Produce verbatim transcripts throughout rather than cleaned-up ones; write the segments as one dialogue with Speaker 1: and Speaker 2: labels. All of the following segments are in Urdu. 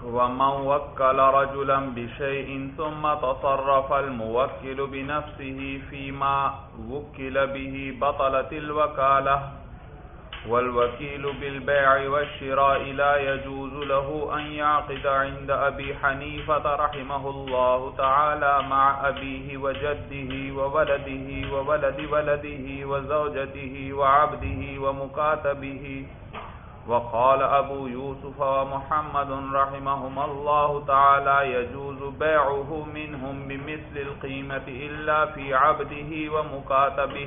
Speaker 1: ومن وكل رجلا بشيء ثم تصرف الموكل بنفسه فيما وكل به بطلت الوكالة والوكيل بالبيع والشراء لا يجوز له أن يعقد عند أبي حنيفة رحمه الله تعالى مع أبيه وجده وولده وولد ولده وزوجته وعبده ومكاتبه. وقال أبو يوسف ومحمد رحمهما الله تعالى يجوز بيعه منهم بمثل القيمة إلا في عبده ومكاتبه.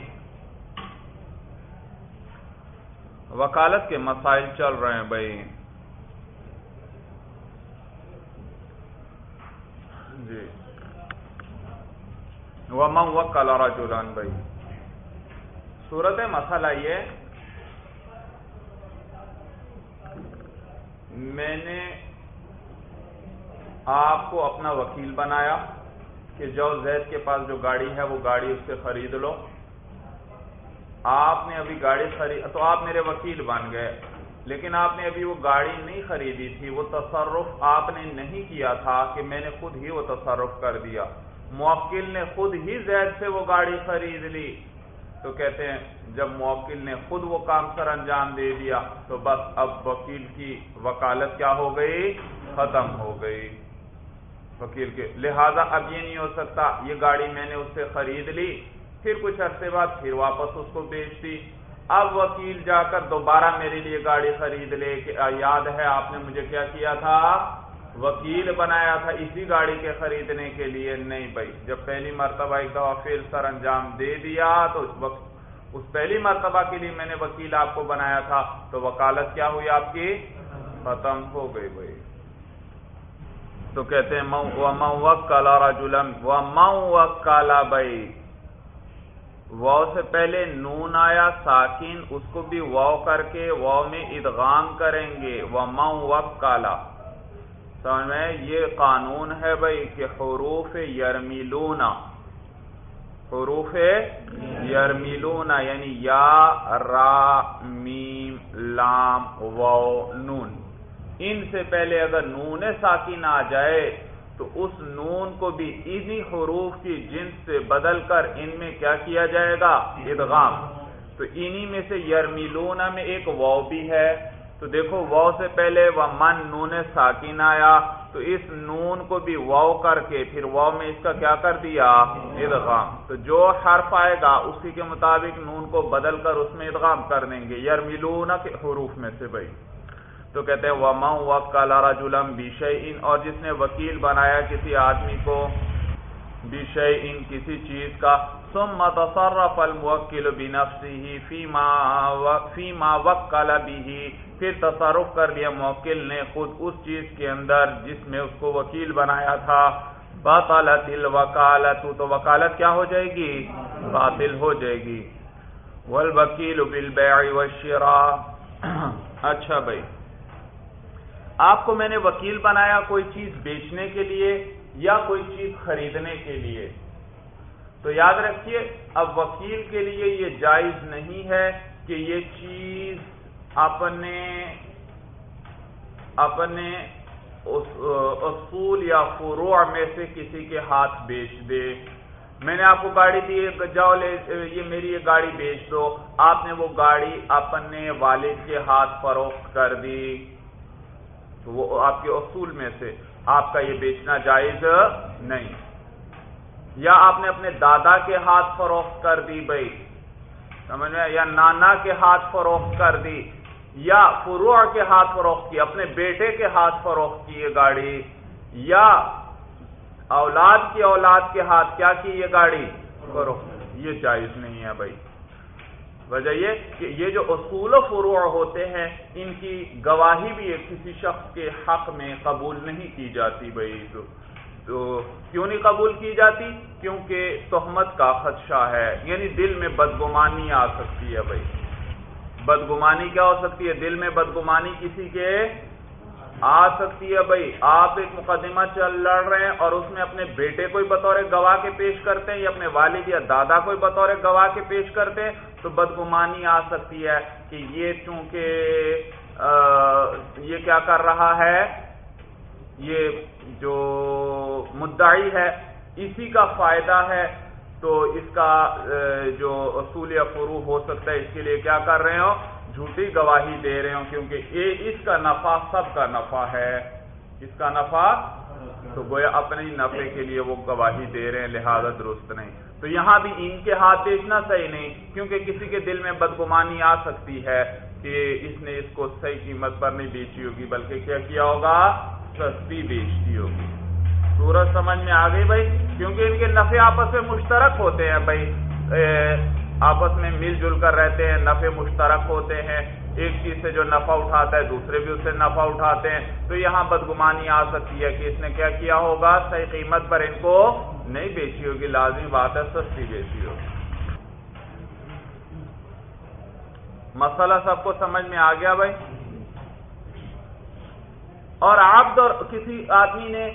Speaker 1: وکالت کے مسائل چل رہے ہیں بھائی. جی وَمَنْ وَكَّلَ رَجُلًا بھائی صورت مسئلہ یہ میں نے آپ کو اپنا وکیل بنایا کہ جو زید کے پاس جو گاڑی ہے وہ گاڑی اس سے خرید لو. آپ نے ابھی گاڑی خرید تو آپ میرے وکیل بن گئے، لیکن آپ نے ابھی وہ گاڑی نہیں خریدی تھی. وہ تصرف آپ نے نہیں کیا تھا کہ میں نے خود ہی وہ تصرف کر دیا. موکل نے خود ہی زید سے وہ گاڑی خرید لی. تو کہتے ہیں جب موکل نے خود وہ کام سر انجام دے دیا تو بس اب وکیل کی وکالت کیا ہو گئی؟ ختم ہو گئی وکیل کے. لہذا اب یہ نہیں ہو سکتا یہ گاڑی میں نے اس سے خرید لی، پھر کچھ عرصے بعد پھر واپس اس کو بیچ دی. اب وکیل جا کر دوبارہ میرے لیے گاڑی خرید لے کہ یاد ہے آپ نے مجھے کیا کیا تھا؟ وکیل بنایا تھا اسی گاڑی کے خریدنے کے لیے. نہیں بھائی، جب پہلی مرتبہ ایک دفعہ فعل سر انجام دے دیا تو اس پہلی مرتبہ کے لیے میں نے وکیل آپ کو بنایا تھا تو وکالت کیا ہوئی آپ کی؟ ختم ہو گئی بھائی. تو کہتے ہیں وَمَنْ وَكَّلَ رَجُلًا وَمَنْ وَكَّلَ بھائی واو سے پہلے نون آیا ساکن، اس کو بھی واو کر کے واو میں ادغام کریں گے. وَمَنْ وَكَّلَ سمجھ میں یہ قانون ہے بھائی کہ حروف یرمیلون حروف یرمیلون یعنی یا را میم لام واو نون، ان سے پہلے اگر نون ساکن آ جائے تو اس نون کو بھی انہی حروف کی جنس سے بدل کر ان میں کیا کیا جائے گا؟ ادغام. تو انہی میں سے یرمیلون میں ایک واو بھی ہے. تو دیکھو واو سے پہلے ومن نون ساکن آیا تو اس نون کو بھی واو کر کے پھر واو میں اس کا کیا کر دیا؟ ادغام. تو جو حرف آئے گا اسی کے مطابق نون کو بدل کر اس میں ادغام کر دیں گے یرمیلون کے حروف میں سے بھائی. تو کہتے ہیں وَمَنْ وَكَّلَ رَجُلًا بِشَيْءٍ اور جس نے وکیل بنایا کسی آدمی کو بِشَيْءٍ کسی چیز کا ثُمَّ تَصَرَّفَ الْمُوَكِّلُ بِنَفْسِهِ فِيمَا فِيمَا وَكَّلَ بِهِ پھر تصرف کر لیا موکل نے خود اس چیز کے اندر جس میں اس کو وکیل بنایا تھا. بَطَلَتِ الْوَكَالَةُ تو وکالت کیا ہو جائے گی؟ باطل ہو جائے گی. وَالْوَكِيلُ بِالْبَيْعِ وَالشِّرَاءِ اچھا بھائی آپ کو میں نے وکیل بنایا کوئی چیز بیچنے کے لیے یا کوئی چیز خریدنے کے لیے. تو یاد رکھیے اب وکیل کے لیے یہ جائز نہیں ہے کہ یہ چیز اپنے اپنے اصول یا فروع میں سے کسی کے ہاتھ بیچ دے. میں نے آپ کو گاڑی دی، جاؤ لے یہ میری یہ گاڑی بیچ دو. آپ نے وہ گاڑی اپنے والد کے ہاتھ فروخت کر دی تو وہ آپ کے اصول میں سے آپ کا یہ بیچنا جائز نہیں. یا آپ نے اپنے دادا کے ہاتھ فروخت کر دی بھائی سمجھ میں، یا نانا کے ہاتھ فروخت کر دی، یا فروع کے ہاتھ فروخت کی، اپنے بیٹے کے ہاتھ فروخت کی یہ گاڑی، یا اولاد کی اولاد کے ہاتھ کیا کی یہ گاڑی فروخت، یہ جائز نہیں ہے بھائی. وجہ یہ کہ یہ جو اصول و فروع ہوتے ہیں ان کی گواہی بھی کسی شخص کے حق میں قبول نہیں کی جاتی بھائی. تو, تو کیوں نہیں قبول کی جاتی؟ کیونکہ تہمت کا خدشہ ہے، یعنی دل میں بدگمانی آ سکتی ہے بھائی. بدگمانی کیا ہو سکتی ہے؟ دل میں بدگمانی کسی کے آ سکتی ہے بھائی. آپ ایک مقدمہ چل لڑ رہے ہیں اور اس میں اپنے بیٹے کو بطور گواہ کے پیش کرتے ہیں یا اپنے والد یا دادا کو بطور گواہ کے پیش کرتے ہیں تو بدگمانی آ سکتی ہے کہ یہ چونکہ یہ کیا کر رہا ہے، یہ جو مدعی ہے اسی کا فائدہ ہے، تو اس کا جو اصول یا فروع ہو سکتا ہے اس کے لیے کیا کر رہے ہو، جھوٹی گواہی دے رہے ہوں، کیونکہ یہ اس کا نفع سب کا نفع ہے، اس کا نفع تو گویا اپنے ہی نفع کے لیے وہ گواہی دے رہے ہیں، لہذا درست نہیں۔ تو یہاں بھی ان کے ہاتھ بیچنا صحیح نہیں، کیونکہ کسی کے دل میں بدگمانی آ سکتی ہے کہ اس نے اس کو صحیح قیمت پر نہیں بیچی ہوگی بلکہ کیا کیا ہوگا، سستی بیچتی ہوگی۔ صورت سمجھ میں آ گئی بھائی؟ کیونکہ ان کے نفع آپس میں مشترک ہوتے ہیں بھائی، آپس میں مل جل کر رہتے ہیں، نفع مشترک ہوتے ہیں، ایک چیز سے جو نفع اٹھاتا ہے دوسرے بھی اس سے نفع اٹھاتے ہیں، تو یہاں بدگمانی آ سکتی ہے کہ اس نے کیا کیا ہوگا، صحیح قیمت پر ان کو نہیں بیچی ہوگی، لازمی بات ہے سستی بیچی ہوگی۔ مسئلہ سب کو سمجھ میں آ گیا بھائی؟ اور عبد اور کسی آدمی نے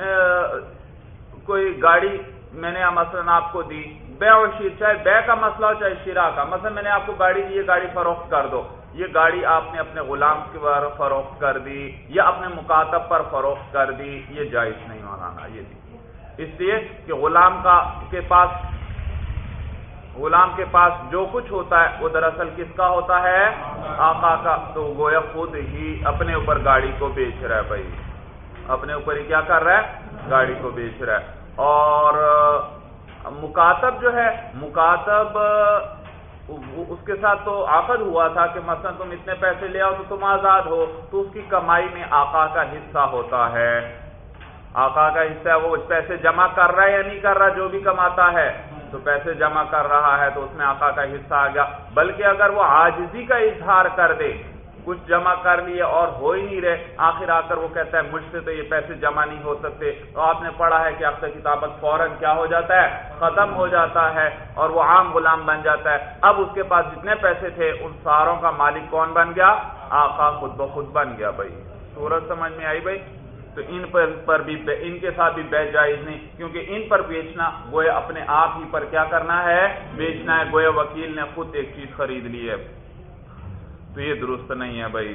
Speaker 1: کوئی گاڑی میں نے مثلا آپ کو دی، بے اور شیر، چاہے بے کا مسئلہ ہو چاہے شرا کا، مثلا میں نے آپ کو گاڑی دی، یہ گاڑی فروخت کر دو، یہ گاڑی آپ نے اپنے غلام پر فروخت کر دی یا اپنے مکاتب پر فروخت کر دی، یہ جائز نہیں مولانا، یہ دی، اس لیے کہ غلام کا کے پاس غلام کے پاس جو کچھ ہوتا ہے وہ دراصل کس کا ہوتا ہے، آقا کا، تو گویا خود ہی اپنے اوپر گاڑی کو بیچ رہا ہے بھائی، اپنے اوپر ہی کیا کر رہا ہے، گاڑی کو بیچ رہا ہے۔ اور مکاتب جو ہے، مکاتب اس کے ساتھ تو عقد ہوا تھا کہ مثلا تم اتنے پیسے لے آؤ تو تم آزاد ہو، تو اس کی کمائی میں آقا کا حصہ ہوتا ہے، آقا کا حصہ ہے، وہ پیسے جمع کر رہا ہے یا نہیں کر رہا، جو بھی کماتا ہے تو پیسے جمع کر رہا ہے تو اس میں آقا کا حصہ آ گیا۔ بلکہ اگر وہ عاجزی کا اظہار کر دے، کچھ جمع کر لیے اور ہو ہی نہیں رہے، آخر آ کر وہ کہتا ہے مجھ سے تو یہ پیسے جمع نہیں ہو سکتے، تو آپ نے پڑھا ہے کہ اختہ کتابت فوراً کیا ہو جاتا ہے، ختم ہو جاتا ہے اور وہ عام غلام بن جاتا ہے۔ اب اس کے پاس جتنے پیسے تھے ان ساروں کا مالک کون بن گیا، آقا خود بخود بن گیا بھائی۔ صورت سمجھ میں آئی بھائی؟ تو ان پر پر بھی ان کے ساتھ بھی بیع جائز نہیں، کیونکہ ان پر بیچنا گویا اپنے آپ ہی پر کیا کرنا ہے، بیچنا ہے، گویا وکیل نے خود ایک چیز خرید لی ہے، تو یہ درست نہیں ہے بھائی۔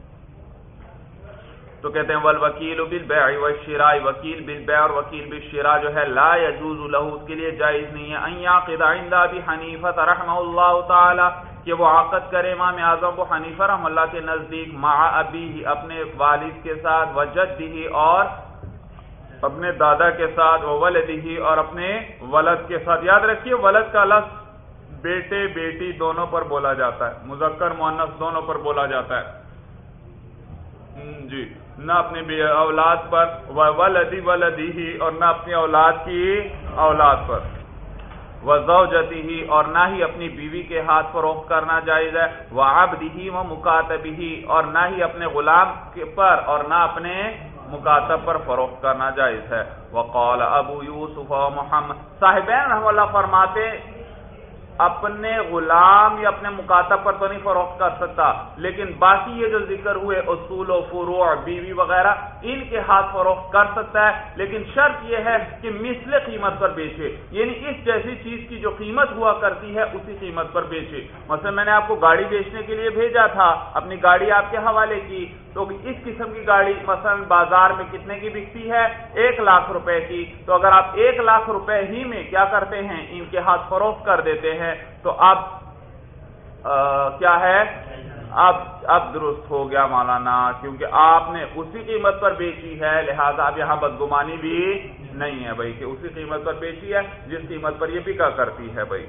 Speaker 1: تو کہتے ہیں والوکیل بالبیع والشراء، وکیل بالبیع اور وکیل بالشراء جو ہے لا یجوز له، اس کے لیے جائز نہیں ہے، ان یعقد عند ابی حنیفہ رحمہ اللہ تعالی، کہ وہ عقد کرے امام اعظم ابو حنیفہ رحمہ اللہ کے نزدیک، مع ابیہ، اپنے والد کے ساتھ، وجدہ، اور اپنے دادا کے ساتھ، وولدہ، اور اپنے ولد کے ساتھ۔ یاد رکھیے ولد کا لفظ بیٹے بیٹی دونوں پر بولا جاتا ہے، مذکر مؤنث دونوں پر بولا جاتا ہے جی، نہ اپنی اولاد پر وولدی ولدی، اور نہ اپنی اولاد کی اولاد پر، وزوجتہ، اور نہ ہی اپنی بیوی کے ہاتھ فروخت کرنا جائز ہے، وعبدہ ومکاتبہ، اور نہ ہی اپنے غلام کے پر اور نہ اپنے مکاتب پر فروخت کرنا جائز ہے۔ وقال ابو یوسف و محمد، صاحبین رحمہ اللہ فرماتے اپنے غلام یا اپنے مکاتب پر تو نہیں فروخت کر سکتا، لیکن باقی یہ جو ذکر ہوئے اصول و فروع، بیوی وغیرہ، ان کے ہاتھ فروخت کر سکتا ہے، لیکن شرط یہ ہے کہ مثل قیمت پر بیچے، یعنی اس جیسی چیز کی جو قیمت ہوا کرتی ہے اسی قیمت پر بیچے۔ مثلا میں نے آپ کو گاڑی بیچنے کے لیے بھیجا تھا، اپنی گاڑی آپ کے حوالے کی، تو اس قسم کی گاڑی مثلا بازار میں کتنے کی بکتی ہے، ایک لاکھ روپے کی، تو اگر آپ ایک لاکھ روپے ہی میں کیا کرتے ہیں، ان کے ہاتھ فروخت کر دیتے ہیں، تو اب کیا ہے، اب اب درست ہو گیا مولانا، کیونکہ آپ نے اسی قیمت پر بیچی ہے، لہذا اب یہاں بدگمانی بھی نہیں ہے بھائی کہ اسی قیمت پر بیچی ہے جس قیمت پر یہ بکا کرتی ہے بھائی۔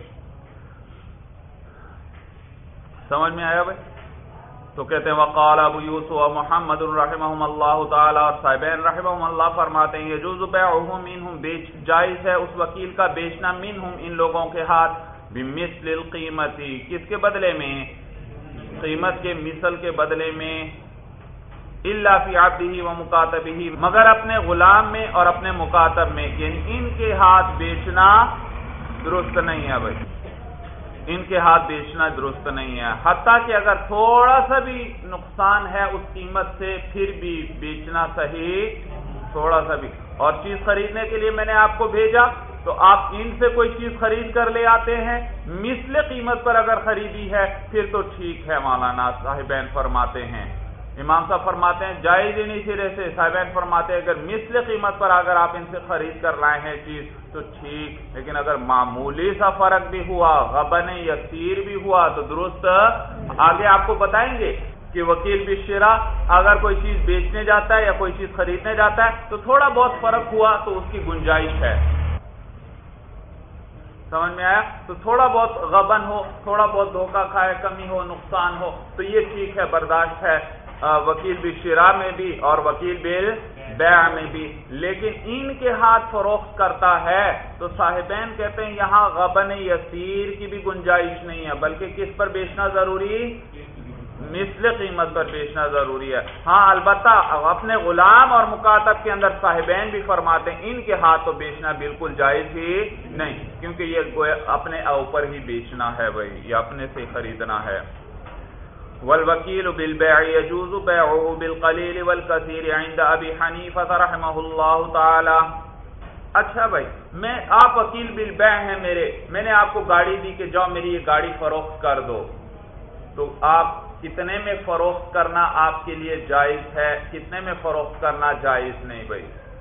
Speaker 1: سمجھ میں آیا بھائی؟ تو کہتے ہیں وقال ابو یوسف و محمد رحمہم اللہ تعالی، اور صاحبین رحمہم اللہ فرماتے ہیں یجوز بیعہ منہم، بیچ جائز ہے اس وکیل کا بیچنا، منہم ان لوگوں کے ہاتھ، بمثل القیمتی، کس کے بدلے میں، قیمت کے مثل کے بدلے میں، الا فی عبدہ و مکاتبہ، مگر اپنے غلام میں اور اپنے مکاتب میں، یعنی ان کے ہاتھ بیچنا درست نہیں ہے بھائی، ان کے ہاتھ بیچنا درست نہیں ہے، حتیٰ کہ اگر تھوڑا سا بھی نقصان ہے اس قیمت سے پھر بھی بیچنا صحیح، تھوڑا سا بھی۔ اور چیز خریدنے کے لیے میں نے آپ کو بھیجا تو آپ ان سے کوئی چیز خرید کر لے آتے ہیں، مثل قیمت پر اگر خریدی ہے پھر تو ٹھیک ہے مولانا، صاحبین فرماتے ہیں امام صاحب فرماتے ہیں جائز ہی نہیں سرے سے. صاحبین فرماتے ہیں اگر مثل قیمت پر اگر آپ ان سے خرید کر لائے ہیں چیز تو ٹھیک، لیکن اگر معمولی سا فرق بھی ہوا، غبن یسیر بھی ہوا تو درست. آگے آپ کو بتائیں گے کہ وکیل بالشراء اگر کوئی چیز بیچنے جاتا ہے یا کوئی چیز خریدنے جاتا ہے تو تھوڑا بہت فرق ہوا تو اس کی گنجائش ہے. سمجھ میں آیا؟ تو تھوڑا بہت غبن ہو، تھوڑا بہت دھوکہ کھائے، کمی ہو، نقصان ہو تو یہ ٹھیک ہے، برداشت ہے وکیل بالشراء میں بھی اور وکیل بالبیع میں بھی. لیکن ان کے ہاتھ فروخت کرتا ہے تو صاحبین کہتے ہیں یہاں غبن یسیر کی بھی گنجائش نہیں ہے، بلکہ کس پر بیچنا ضروری؟ مثل قیمت پر بیچنا ضروری ہے. ہاں البتہ اپنے غلام اور مکاتب کے اندر صاحبین بھی فرماتے ہیں ان کے ہاتھ تو بیچنا بالکل جائز ہی نہیں، کیونکہ یہ اپنے اوپر ہی بیچنا ہے، بھائی یہ اپنے سے خریدنا ہے. والوکیل بالبیع یجوز بیعه بالقلیل والکثیر عند ابی حنیفہ رحمہ اللہ تعالی. اچھا بھائی میں آپ وکیل بالبیع ہیں میرے، میں نے آپ کو گاڑی دی کہ جاؤ میری یہ گاڑی فروخت کر دو، تو آپ کتنے میں فروخت کرنا آپ کے لیے جائز ہے، کتنے میں فروخت کرنا جائز نہیں؟ بھائی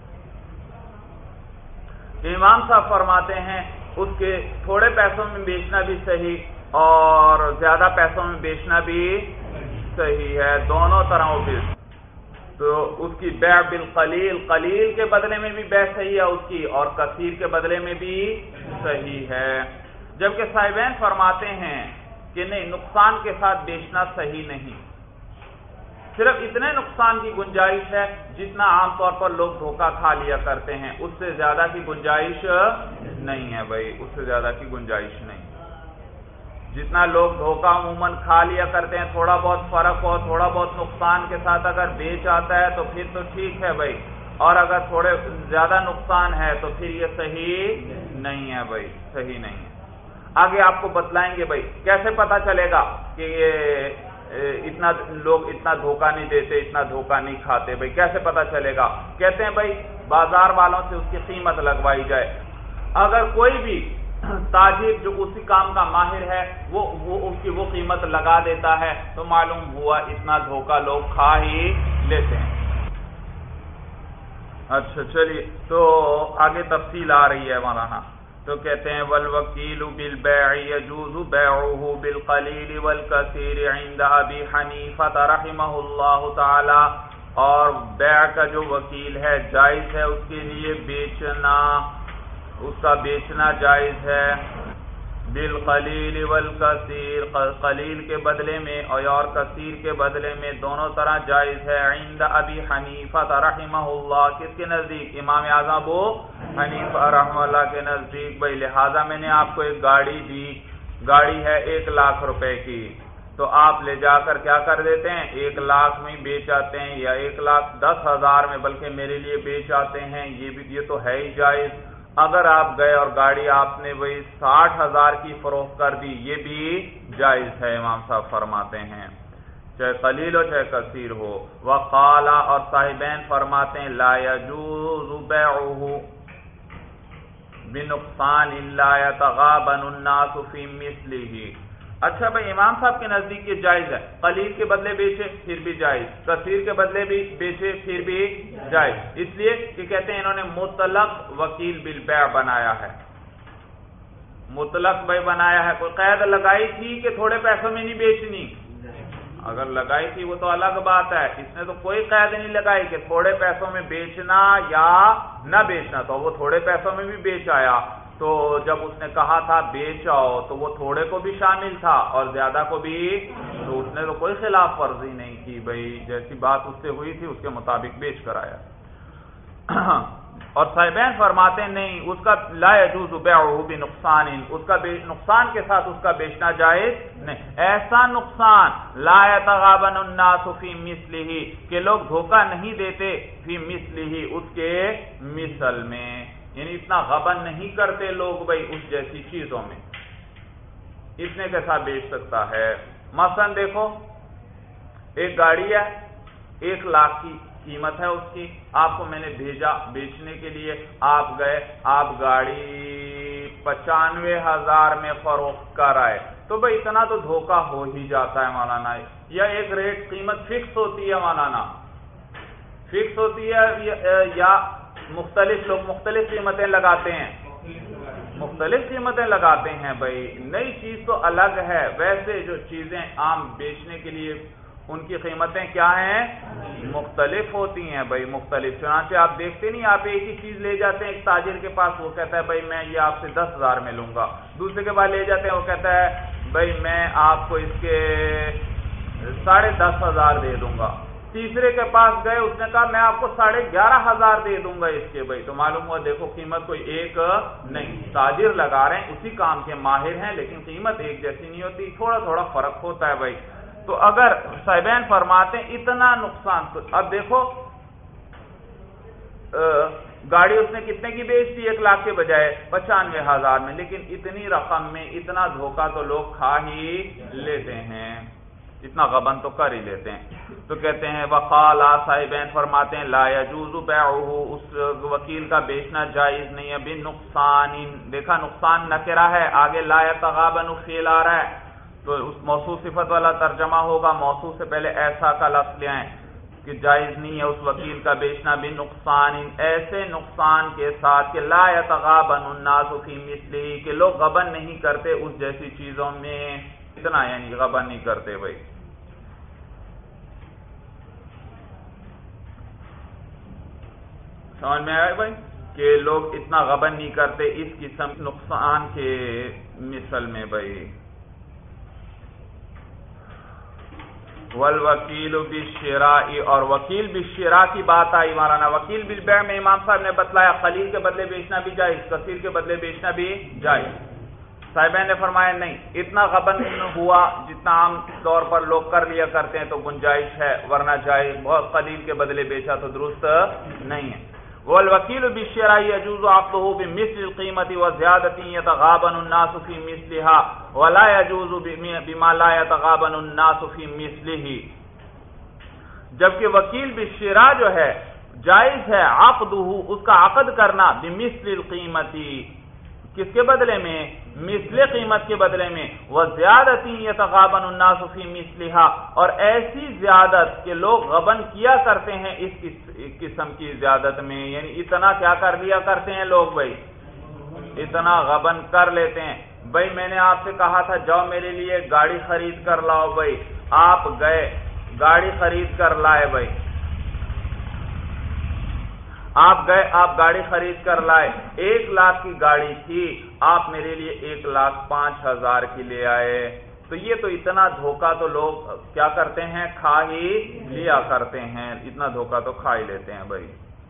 Speaker 1: امام صاحب فرماتے ہیں اس کے تھوڑے پیسوں میں بیچنا بھی صحیح اور زیادہ پیسوں میں بیچنا بھی صحیح ہے، دونوں طرحوں سے. تو اس کی بیع بالقلیل، قلیل کے بدلے میں بھی بیع صحیح ہے اس کی، اور کثیر کے بدلے میں بھی صحیح ہے. جبکہ صاحبین فرماتے ہیں کہ نہیں، نقصان کے ساتھ بیچنا صحیح نہیں، صرف اتنے نقصان کی گنجائش ہے جتنا عام طور پر لوگ دھوکہ کھا لیا کرتے ہیں، اس سے زیادہ کی گنجائش نہیں ہے. بھائی اس سے زیادہ کی گنجائش نہیں، جتنا لوگ دھوکہ عموماً کھا لیا کرتے ہیں، تھوڑا بہت فرق ہو، تھوڑا بہت نقصان کے ساتھ اگر بیچ آتا ہے تو پھر تو ٹھیک ہے بھائی، اور اگر تھوڑے زیادہ نقصان ہے تو پھر یہ صحیح نہیں ہے، بھائی صحیح نہیں ہے. آگے آپ کو بتلائیں گے بھائی کیسے پتا چلے گا کہ یہ اتنا لوگ اتنا دھوکہ نہیں دیتے، اتنا دھوکہ نہیں کھاتے. بھائی کیسے پتا چلے گا؟ کہتے ہیں بھائی بازار والوں سے اس کی قیمت لگوائی جائے. اگر کوئی بھی تاجر جو اسی کام کا ماہر ہے وہ وہ اس کی وہ قیمت لگا دیتا ہے تو معلوم ہوا اتنا دھوکہ لوگ کھا ہی لیتے ہیں. اچھا چلیے تو آگے تفصیل آ رہی ہے مولانا. تو کہتے ہیں والوکیل بالبیع یجوز بیعه بالقلیل والکثیر عند ابی حنیفہ رحمہ اللہ تعالی. اور بیع کا جو وکیل ہے جائز ہے اس کے لیے بیچنا، اس کا بیچنا جائز ہے بالقلیل والکثیر، قلیل کے بدلے میں اور کثیر کے بدلے میں، دونوں طرح جائز ہے. عند ابی حنیفہ رحمہ اللہ، کس کے نزدیک؟ امام اعظم ابو حنیفہ رحمہ اللہ کے نزدیک. بھائی لہذا میں نے آپ کو ایک گاڑی دی، گاڑی ہے ایک لاکھ روپے کی، تو آپ لے جا کر کیا کر دیتے ہیں؟ ایک لاکھ میں بیچ آتے ہیں، یا ایک لاکھ دس ہزار میں بلکہ میرے لیے بیچ آتے ہیں، یہ بھی یہ تو ہے ہی جائز. اگر آپ گئے اور گاڑی آپ نے وہی ساٹھ ہزار کی فروخت کر دی، یہ بھی جائز ہے. امام صاحب فرماتے ہیں چاہے قلیل ہو چاہے کثیر ہو. وقال، اور صاحبین فرماتے ہیں لا یجوز بیعه بنقصان الا یتغابن الناس فی مثلہ. اچھا بھائی امام صاحب کے نزدیک یہ جائز ہے، قلیل کے بدلے بیچے پھر بھی جائز، کثیر کے بدلے بھی بیچے پھر بھی جائز، اس لیے کہ کہتے ہیں انہوں نے مطلق وکیل بالبیع بنایا ہے. مطلق بھائی بنایا ہے، کوئی قید لگائی تھی کہ تھوڑے پیسوں میں نہیں بیچنی؟ اگر لگائی تھی وہ تو الگ بات ہے، اس نے تو کوئی قید نہیں لگائی کہ تھوڑے پیسوں میں بیچنا یا نہ بیچنا، تو وہ تھوڑے پیسوں میں بھی بیچ آیا. تو جب اس نے کہا تھا بیچ آؤ تو وہ تھوڑے کو بھی شامل تھا اور زیادہ کو بھی، تو اس نے تو کوئی خلاف ورزی نہیں کی. بھائی جیسی بات اس سے ہوئی تھی اس کے مطابق بیچ کر آیا. اور صاحبین فرماتے ہیں نہیں، اس کا لا یجوز بیعه بنقصان، اس کا نقصان کے ساتھ اس کا بیچنا جائز نہیں. ایسا نقصان لا یتغابن الناس فی مثلہ، کہ لوگ دھوکہ نہیں دیتے فی مثلہ، اس کے مثل میں، یعنی اتنا غبن نہیں کرتے لوگ بھائی اس جیسی چیزوں میں، اتنے کے ساتھ بیچ سکتا ہے. مثلا دیکھو ایک گاڑی ہے ایک لاکھ کی قیمت ہے اس کی، آپ کو میں نے بھیجا بیچنے کے لیے، آپ گئے، آپ گاڑی پچانوے ہزار میں فروخت کر آئے. تو بھائی اتنا تو دھوکہ ہو ہی جاتا ہے مولانا. یا ایک ریٹ قیمت فکس ہوتی ہے مولانا, فکس ہوتی ہے, یا مختلف لوگ مختلف قیمتیں لگاتے ہیں, مختلف قیمتیں لگاتے ہیں. بھائی نئی چیز تو الگ ہے, ویسے جو چیزیں عام بیچنے کے لیے ان کی قیمتیں کیا ہیں, مختلف ہوتی ہیں بھائی, مختلف. چنانچہ آپ دیکھتے نہیں, آپ ایک ہی چیز لے جاتے ہیں ایک تاجر کے پاس, وہ کہتا ہے بھائی میں یہ آپ سے دس ہزار میں لوں گا. دوسرے کے پاس لے جاتے ہیں, وہ کہتا ہے بھائی میں آپ کو اس کے ساڑھے دس ہزار دے دوں گا. تیسرے کے پاس گئے, اس نے کہا میں آپ کو ساڑھے گیارہ ہزار دے دوں گا اس کے. بھائی تو معلوم ہوا دیکھو قیمت کوئی ایک نہیں, تاجر لگا رہے ہیں, اسی کام کے ماہر ہیں, لیکن قیمت ایک جیسی نہیں ہوتی, تھوڑا تھوڑا فرق ہوتا ہے بھائی. تو اگر صاحبین فرماتے ہیں اتنا نقصان, تو اب دیکھو گاڑی اس نے کتنے کی بیچ دی, ایک لاکھ کے بجائے پچانوے ہزار میں, لیکن اتنی رقم میں اتنا دھوکہ تو لوگ کھا ہی لیتے ہیں, اتنا غبن تو کر ہی لیتے ہیں. تو کہتے ہیں وقال, صاحبین فرماتے ہیں لا يجوز بیعہ, اس وکیل کا بیچنا جائز نہیں ہے, بنقصان. دیکھا نقصان نکرہ ہے, آگے لا یتغابن فعل آ رہا ہے, تو اس موصوف صفت والا ترجمہ ہوگا, موصوف سے پہلے ایسا کا لفظ لے آئیں کہ جائز نہیں ہے اس وکیل کا بیچنا بنقصان, ایسے نقصان کے ساتھ کہ لا یتغابن الناس فی مثلہ, کہ لوگ غبن نہیں کرتے اس جیسی چیزوں میں, اتنا یعنی غبن نہیں کرتے. بھائی سمجھ میں آئے بھائی, کہ لوگ اتنا غبن نہیں کرتے اس قسم نقصان کے مثل میں. بھائی والوکیل بالشراء, اور وکیل بالشراء کی بات آئی مولانا. وکیل بالبیع میں امام صاحب نے بتلایا قلیل کے بدلے بیچنا بھی جائز, کثیر کے بدلے بیچنا بھی جائز. صاحبین نے فرمایا نہیں, اتنا غبن ہوا جتنا عام طور پر لوگ کر لیا کرتے ہیں تو گنجائش ہے, ورنہ جائز بہت قلیل کے بدلے بیچا تو درست نہیں ہے. والوکیل بالشراء يجوز عقده بمثل القيمة وزيادة يتغابن الناس في مثلها ولا يجوز بما لا يتغابن الناس في مثله. جبکہ وکیل بالشراء جو ہے جائز ہے عقده, اس کا عقد کرنا بمثل القيمة, کس کے بدلے میں, مثل قیمت کے بدلے میں, وزیادتی یتغابن الناس فی مثلها, اور ایسی زیادت کہ لوگ غبن کیا کرتے ہیں اس قسم کی زیادت میں, یعنی اتنا کیا کر لیا کرتے ہیں لوگ, بھائی اتنا غبن کر لیتے ہیں. بھائی میں نے آپ سے کہا تھا جاؤ میرے لیے گاڑی خرید کر لاؤ, بھائی آپ گئے گاڑی خرید کر لائے, بھائی آپ گئے آپ گاڑی خرید کر لائے, ایک لاکھ کی گاڑی تھی, آپ میرے لیے ایک لاکھ پانچ ہزار کی لے آئے. تو یہ تو اتنا دھوکہ تو لوگ کیا کرتے ہیں, کھا ہی لیا کرتے ہیں, اتنا دھوکہ تو کھا ہی لیتے ہیں. بھائی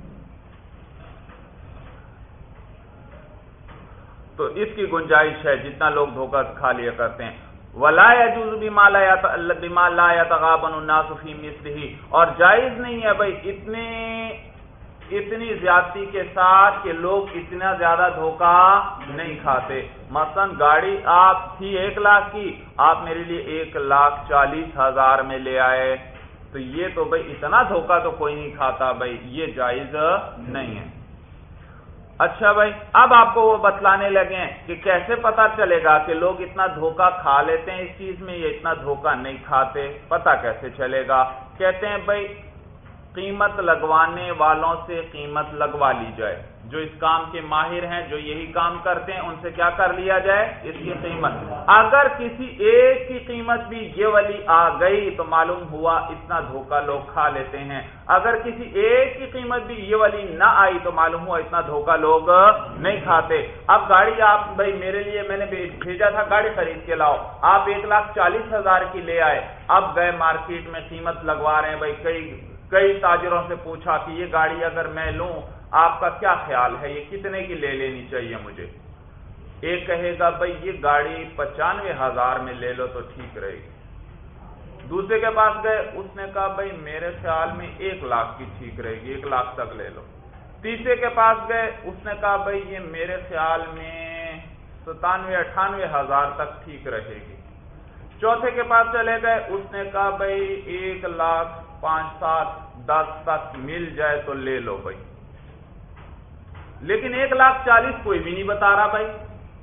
Speaker 1: تو اس کی گنجائش ہے جتنا لوگ دھوکہ کھا لیا کرتے ہیں. ولا يجوز بما لا يتغابن الناس في مثله, اور جائز نہیں ہے بھائی اتنے اتنی زیادتی کے ساتھ کہ لوگ اتنا زیادہ دھوکہ نہیں کھاتے. مثلا گاڑی آپ تھی ایک لاکھ کی, آپ میرے لیے ایک لاکھ چالیس ہزار میں لے آئے, تو یہ تو بھائی اتنا دھوکہ تو کوئی نہیں کھاتا, بھائی یہ جائز نہیں ہے. اچھا بھائی, اب آپ کو وہ بتلانے لگے ہیں کہ کیسے پتا چلے گا کہ لوگ اتنا دھوکہ کھا لیتے ہیں اس چیز میں, یا اتنا دھوکہ نہیں کھاتے, پتا کیسے چلے گا. کہتے ہیں بھائی قیمت لگوانے والوں سے قیمت لگوا لی جائے, جو اس کام کے ماہر ہیں, جو یہی کام کرتے ہیں, ان سے کیا کر لیا جائے, اس کی قیمت. اگر کسی ایک کی قیمت بھی یہ والی آ گئی تو معلوم ہوا اتنا دھوکہ لوگ کھا لیتے ہیں. اگر کسی ایک کی قیمت بھی یہ والی نہ آئی تو معلوم ہوا اتنا دھوکہ لوگ نہیں کھاتے. اب گاڑی آپ بھائی میرے لیے میں نے بھیجا تھا گاڑی خرید کے لاؤ, آپ ایک لاکھ چالیس ہزار کی لے آئے, اب گئے مارکیٹ میں قیمت لگوا رہے ہیں. بھائی کئی کئی تاجروں سے پوچھا کہ یہ گاڑی اگر میں لوں آپ کا کیا خیال ہے, یہ کتنے کی لے لینی چاہیے مجھے. ایک کہے گا بھائی یہ گاڑی پچانوے ہزار میں لے لو تو ٹھیک رہے گی. دوسرے کے پاس گئے, اس نے کہا بھائی میرے خیال میں ایک لاکھ کی ٹھیک رہے گی, ایک لاکھ تک لے لو. تیسرے کے پاس گئے, اس نے کہا بھائی یہ میرے خیال میں ستانوے اٹھانوے ہزار تک ٹھیک رہے گی. چوتھے کے پاس چلے گئے, اس نے کہا بھائی ایک لاکھ پانچ سات دس تک مل جائے تو لے لو بھائی. لیکن ایک لاکھ چالیس کوئی بھی نہیں بتا رہا بھائی,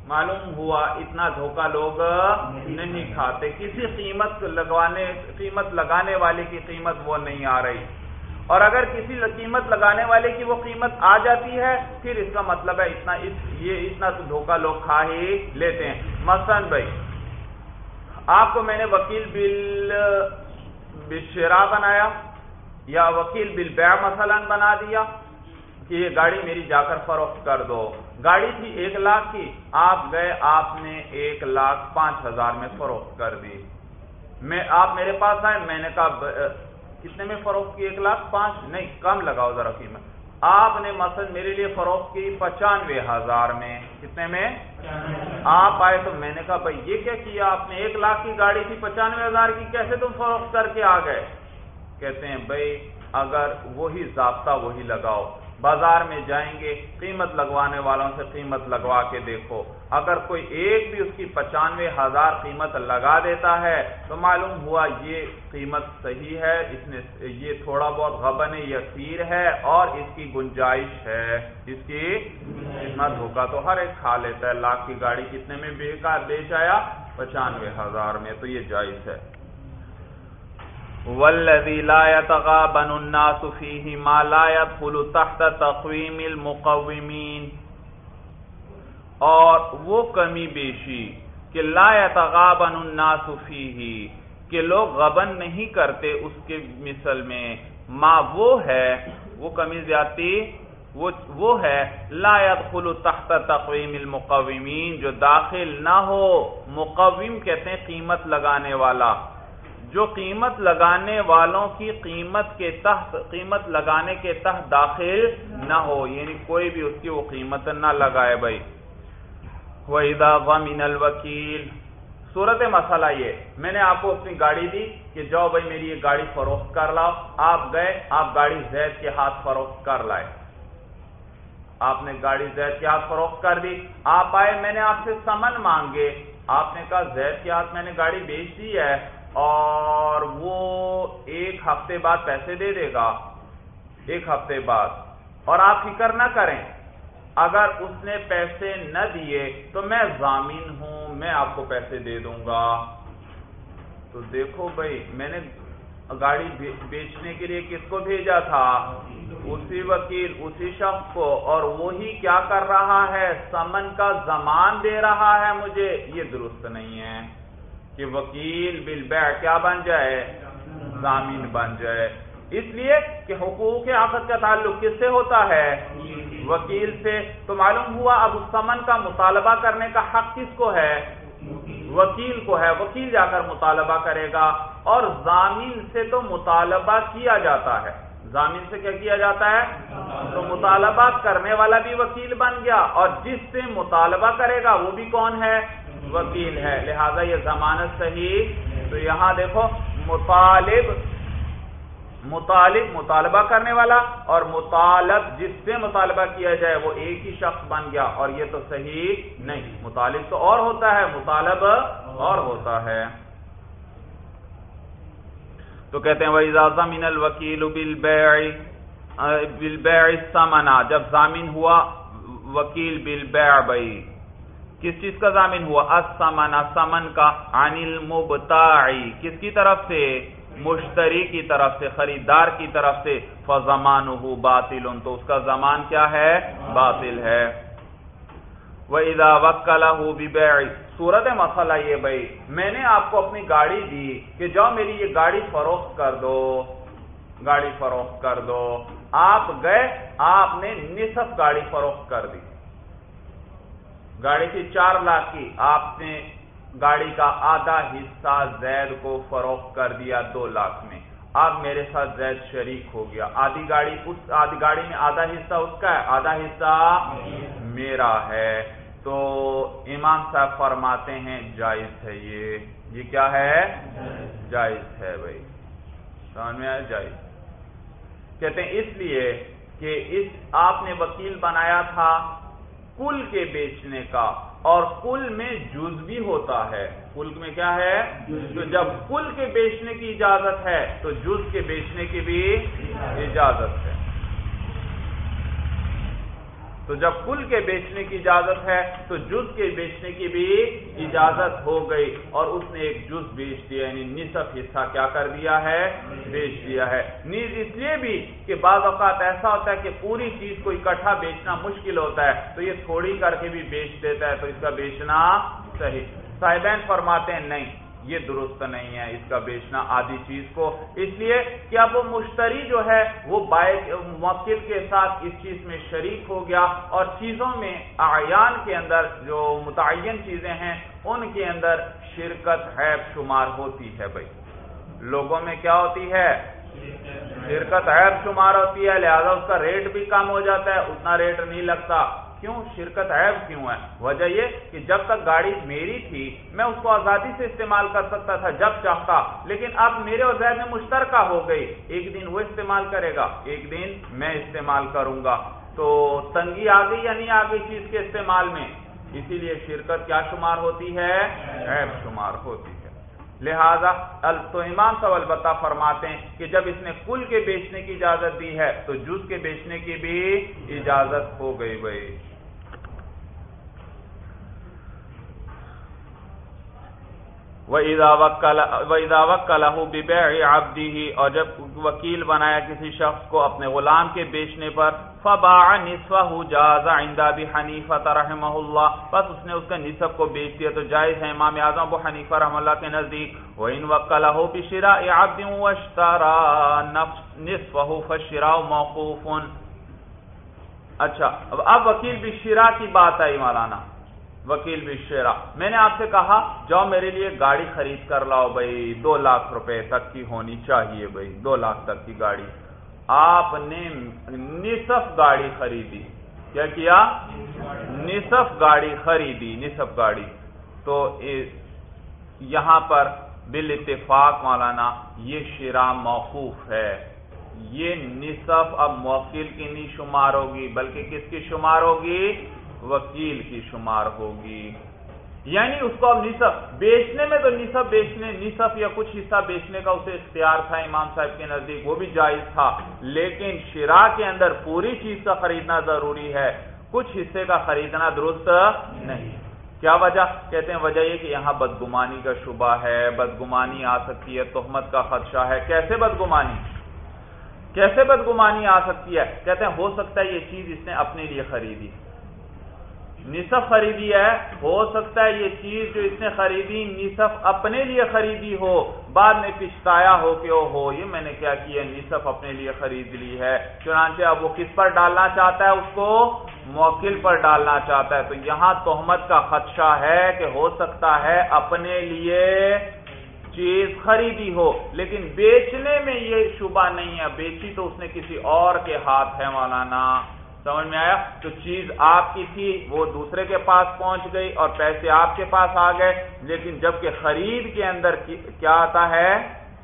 Speaker 1: معلوم ہوا اتنا دھوکہ لوگ نہیں کھاتے، کسی قیمت لگوانے قیمت لگانے والے کی قیمت وہ نہیں آ رہی، اور اگر کسی قیمت لگانے والے کی وہ قیمت آ جاتی ہے پھر اس کا مطلب ہے اتنا اس یہ اتنا تو دھوکہ لوگ کھا ہی لیتے ہیں۔ مثلا بھائی آپ کو میں نے وکیل بل بالشراء بنایا یا وکیل بالبیع مثلا بنا دیا کہ یہ گاڑی میری جا کر فروخت کر دو، گاڑی تھی ایک لاکھ کی، آپ گئے آپ نے ایک لاکھ پانچ ہزار میں فروخت کر دی، میں آپ میرے پاس آئے، میں نے کہا کتنے میں فروخت کی؟ ایک لاکھ پانچ نہیں کم لگاؤ ذرا قیمت، آپ نے مثلا میرے لیے فروخت کی پچانوے ہزار میں، کتنے میں؟ آپ آئے تو میں نے کہا بھائی یہ کیا کیا آپ نے، ایک لاکھ کی گاڑی تھی پچانوے ہزار کی کیسے تم فروخت کر کے آ گئے؟ کہتے ہیں بھائی اگر وہی ضابطہ وہی لگاؤ، بازار میں جائیں گے قیمت لگوانے والوں سے قیمت لگوا کے دیکھو، اگر کوئی ایک بھی اس کی پچانوے ہزار قیمت لگا دیتا ہے تو معلوم ہوا یہ قیمت صحیح ہے، اس نے یہ تھوڑا بہت غبن یسیر ہے اور اس کی گنجائش ہے، اس کی اتنا دھوکہ تو ہر ایک کھا لیتا ہے، لاکھ کی گاڑی کتنے میں بیچا بیچ آیا؟ پچانوے ہزار میں، تو یہ جائز ہے۔ والذی لا یتغابن الناس فیہ ما لا يدخل تحت تقویم المقومین، اور وہ کمی بیشی کہ لا یتغابن الناس فیہ کہ لوگ غبن نہیں کرتے اس کے مثل میں، ما وہ ہے وہ کمی زیادتی وہ وہ ہے لا يدخل تحت تقویم المقومین جو داخل نہ ہو، مقوم کہتے ہیں قیمت لگانے والا، جو قیمت لگانے والوں کی قیمت کے تحت قیمت لگانے کے تحت داخل نہ ہو، یعنی کوئی بھی اس کی وہ قیمت نہ لگائے بھائی۔ وَإِذَا ضَمِنَ الْوَكِيلُ، صورت مسئلہ یہ، میں نے آپ کو اپنی گاڑی دی کہ جاؤ بھائی میری یہ گاڑی فروخت کر لاؤ، آپ گئے آپ گاڑی زید کے ہاتھ فروخت کر لائے، آپ نے گاڑی زید کے ہاتھ فروخت کر دی، آپ آئے میں نے آپ سے ثمن مانگے، آپ نے کہا زید کے ہاتھ میں نے گاڑی بیچ دی ہے اور وہ ایک ہفتے بعد پیسے دے دے گا، ایک ہفتے بعد، اور آپ فکر نہ کریں اگر اس نے پیسے نہ دیے تو میں ضامن ہوں، میں آپ کو پیسے دے دوں گا۔ تو دیکھو بھائی میں نے گاڑی بیچنے کے لیے کس کو بھیجا تھا؟ اسی وکیل اسی شخص کو، اور وہی کیا کر رہا ہے؟ ثمن کا ضمان دے رہا ہے مجھے، یہ درست نہیں ہے کہ وکیل بالبیع کیا بن جائے؟ ضامن بن جائے، اس لیے کہ حقوق عقد کا تعلق کس سے ہوتا ہے؟ وکیل سے، تو معلوم ہوا اب اس ثمن کا مطالبہ کرنے کا حق کس کو ہے؟ وکیل کو ہے، وکیل جا کر مطالبہ کرے گا، اور ضامن سے تو مطالبہ کیا جاتا ہے، ضامن سے کیا کیا جاتا ہے؟ تو مطالبہ کرنے والا بھی وکیل بن گیا، اور جس سے مطالبہ کرے گا وہ بھی کون ہے؟ وکیل ہے، لہذا یہ ضمانت صحیح۔ تو یہاں دیکھو مطالب مطالب مطالبہ کرنے والا اور مطالب جس سے مطالبہ کیا جائے وہ ایک ہی شخص بن گیا، اور یہ تو صحیح نہیں، مطالب تو اور ہوتا ہے مطالب اور ہوتا ہے۔ تو کہتے ہیں وَإِذَا ضَمِنَ الْوَكِيلُ بِالْبَيْعِ بِالْبَيْعِ الثَّمَنَ، جب ضامن ہوا وکیل بالبیع بھائی کس چیز کا ضامن ہوا؟ الثمن، ثمن کا، عن المبتاع کس کی طرف سے؟ مشتری کی طرف سے، خریدار کی طرف سے، فضمانہ باطل، تو اس کا ضمان کیا ہے؟ باطل ہے۔ وَإِذَا وَكَّلَهُ بِبَيْعِ، صورت مسئلہ یہ بھائی میں نے آپ کو اپنی گاڑی دی کہ جاؤ میری یہ گاڑی فروخت کر دو، گاڑی فروخت کر دو، آپ گئے آپ نے نصف گاڑی فروخت کر دی، گاڑی تھی چار لاکھ کی، آپ نے گاڑی کا آدھا حصہ زید کو فروخت کر دیا دو لاکھ میں، اب میرے ساتھ زید شریک ہو گیا، آدھی گاڑی اس آدھی گاڑی میں آدھا حصہ اس کا ہے، آدھا حصہ میرا ہے، تو امام صاحب فرماتے ہیں جائز ہے، یہ یہ کیا ہے؟ جائز ہے بھائی، سمجھ میں آیا؟ جائز، کہتے ہیں اس لیے کہ اس آپ نے وکیل بنایا تھا کل کے بیچنے کا، اور کل میں جز بھی ہوتا ہے، کل میں کیا ہے؟ تو جب کل کے بیچنے کی اجازت ہے تو جز کے بیچنے کی بھی اجازت ہے۔ تو جب کل کے بیچنے کی اجازت ہے تو جز کے بیچنے کی بھی اجازت ہو گئی، اور اس نے ایک جز بیچ دیا، یعنی نصف حصہ کیا کر دیا ہے، بیچ دیا ہے۔ نیز اس لیے بھی کہ بعض اوقات ایسا ہوتا ہے کہ پوری چیز کو اکٹھا بیچنا مشکل ہوتا ہے، تو یہ تھوڑی کر کے بھی بیچ دیتا ہے، تو اس کا بیچنا صحیح۔ صاحبین فرماتے ہیں نہیں، یہ درست نہیں ہے اس کا بیچنا آدھی چیز کو، اس لیے کہ اب وہ مشتری جو ہے وہ بائع موکل کے ساتھ اس چیز میں شریک ہو گیا، اور چیزوں میں اعیان کے اندر جو متعین چیزیں ہیں ان کے اندر شرکت عیب شمار ہوتی ہے۔ بھائی لوگوں میں کیا ہوتی ہے، شرکت عیب شمار ہوتی ہے، لہذا اس کا ریٹ بھی کم ہو جاتا ہے، اتنا ریٹ نہیں لگتا۔ کیوں شرکت عیب کیوں ہے؟ وجہ یہ کہ جب تک گاڑی میری تھی میں اس کو آزادی سے استعمال کر سکتا تھا جب چاہتا، لیکن اب میرے اور زید میں مشترکہ ہو گئی، ایک دن وہ استعمال کرے گا، ایک دن میں استعمال کروں گا، تو تنگی آ گئی یا نہیں آ گئی چیز کے استعمال میں، اسی لیے شرکت کیا شمار ہوتی ہے، عیب شمار ہوتی ہے۔ لہذا تو امام صاحب البتہ فرماتے ہیں کہ جب اس نے کل کے بیچنے کی اجازت دی ہے تو جز کے بیچنے کی بھی اجازت ہو گئی۔ بھائی وَإِذَا وَكَّلَهُ بِبَيْعِ عَبْدِهِ، اور جب وکیل بنایا کسی شخص کو اپنے غلام کے بیچنے پر، فَبَاعَ نِصْفَهُ جَازَ عِندَ أَبِي حَنِيفَةَ رَحِمَهُ اللَّهُ، بس اس نے اس کا نصف کو بیچ دیا تو جائز ہے امام اعظم ابو حنیفہ رحمہ اللہ کے نزدیک۔ وَإِنْ وَكَّلَهُ بِشِرَاءِ عَبْدٍ وَاشْتَرَى نِصْفَهُ فَالشِّرَاءُ مَوْقُوفٌ۔ اچھا اب وکیل بالشراء کی بات آئی مولانا، وکیل بالشراء، میں نے آپ سے کہا جاؤ میرے لیے گاڑی خرید کر لاؤ بھائی، دو لاکھ روپے تک کی ہونی چاہیے بھائی، دو لاکھ تک کی گاڑی۔ آپ نے نصف گاڑی خریدی، کیا کیا، نصف گاڑی خریدی، نصف گاڑی، تو یہاں پر بالاتفاق مولانا یہ شراء موقوف ہے، یہ نصف اب موکل کی نہیں شمار ہوگی بلکہ کس کی شمار ہوگی، وکیل کی شمار ہوگی۔ یعنی اس کو اب نصف بیچنے میں تو نصف بیچنے نصف یا کچھ حصہ بیچنے کا اسے اختیار تھا امام صاحب کے نزدیک، وہ بھی جائز تھا، لیکن شراء کے اندر پوری چیز کا خریدنا ضروری ہے، کچھ حصے کا خریدنا درست نہیں۔ کیا وجہ؟ کہتے ہیں وجہ یہ کہ یہاں بدگمانی کا شبہ ہے، بدگمانی آ سکتی ہے، تہمت کا خدشہ ہے۔ کیسے بدگمانی کیسے بدگمانی آ سکتی ہے؟ کہتے ہیں ہو سکتا ہے یہ چیز اس نے اپنے لیے خریدی، نصف خریدی ہے، ہو سکتا ہے یہ چیز جو اس نے خریدی نصف اپنے لیے خریدی ہو، بعد میں پچھتایا ہو کہ او ہو یہ میں نے کیا کیا، نصف اپنے لیے خرید لی ہے، چنانچہ اب وہ کس پر ڈالنا چاہتا ہے، اس کو موکل پر ڈالنا چاہتا ہے۔ تو یہاں تہمت کا خدشہ ہے کہ ہو سکتا ہے اپنے لیے چیز خریدی ہو لیکن بیچنے میں یہ شبہ نہیں ہے، بیچی تو اس نے کسی اور کے ہاتھ ہے مولانا، سمجھ میں آیا؟ تو چیز آپ کی تھی وہ دوسرے کے پاس پہنچ گئی اور پیسے آپ کے پاس آ گئے، لیکن جبکہ خرید کے اندر کیا آتا ہے،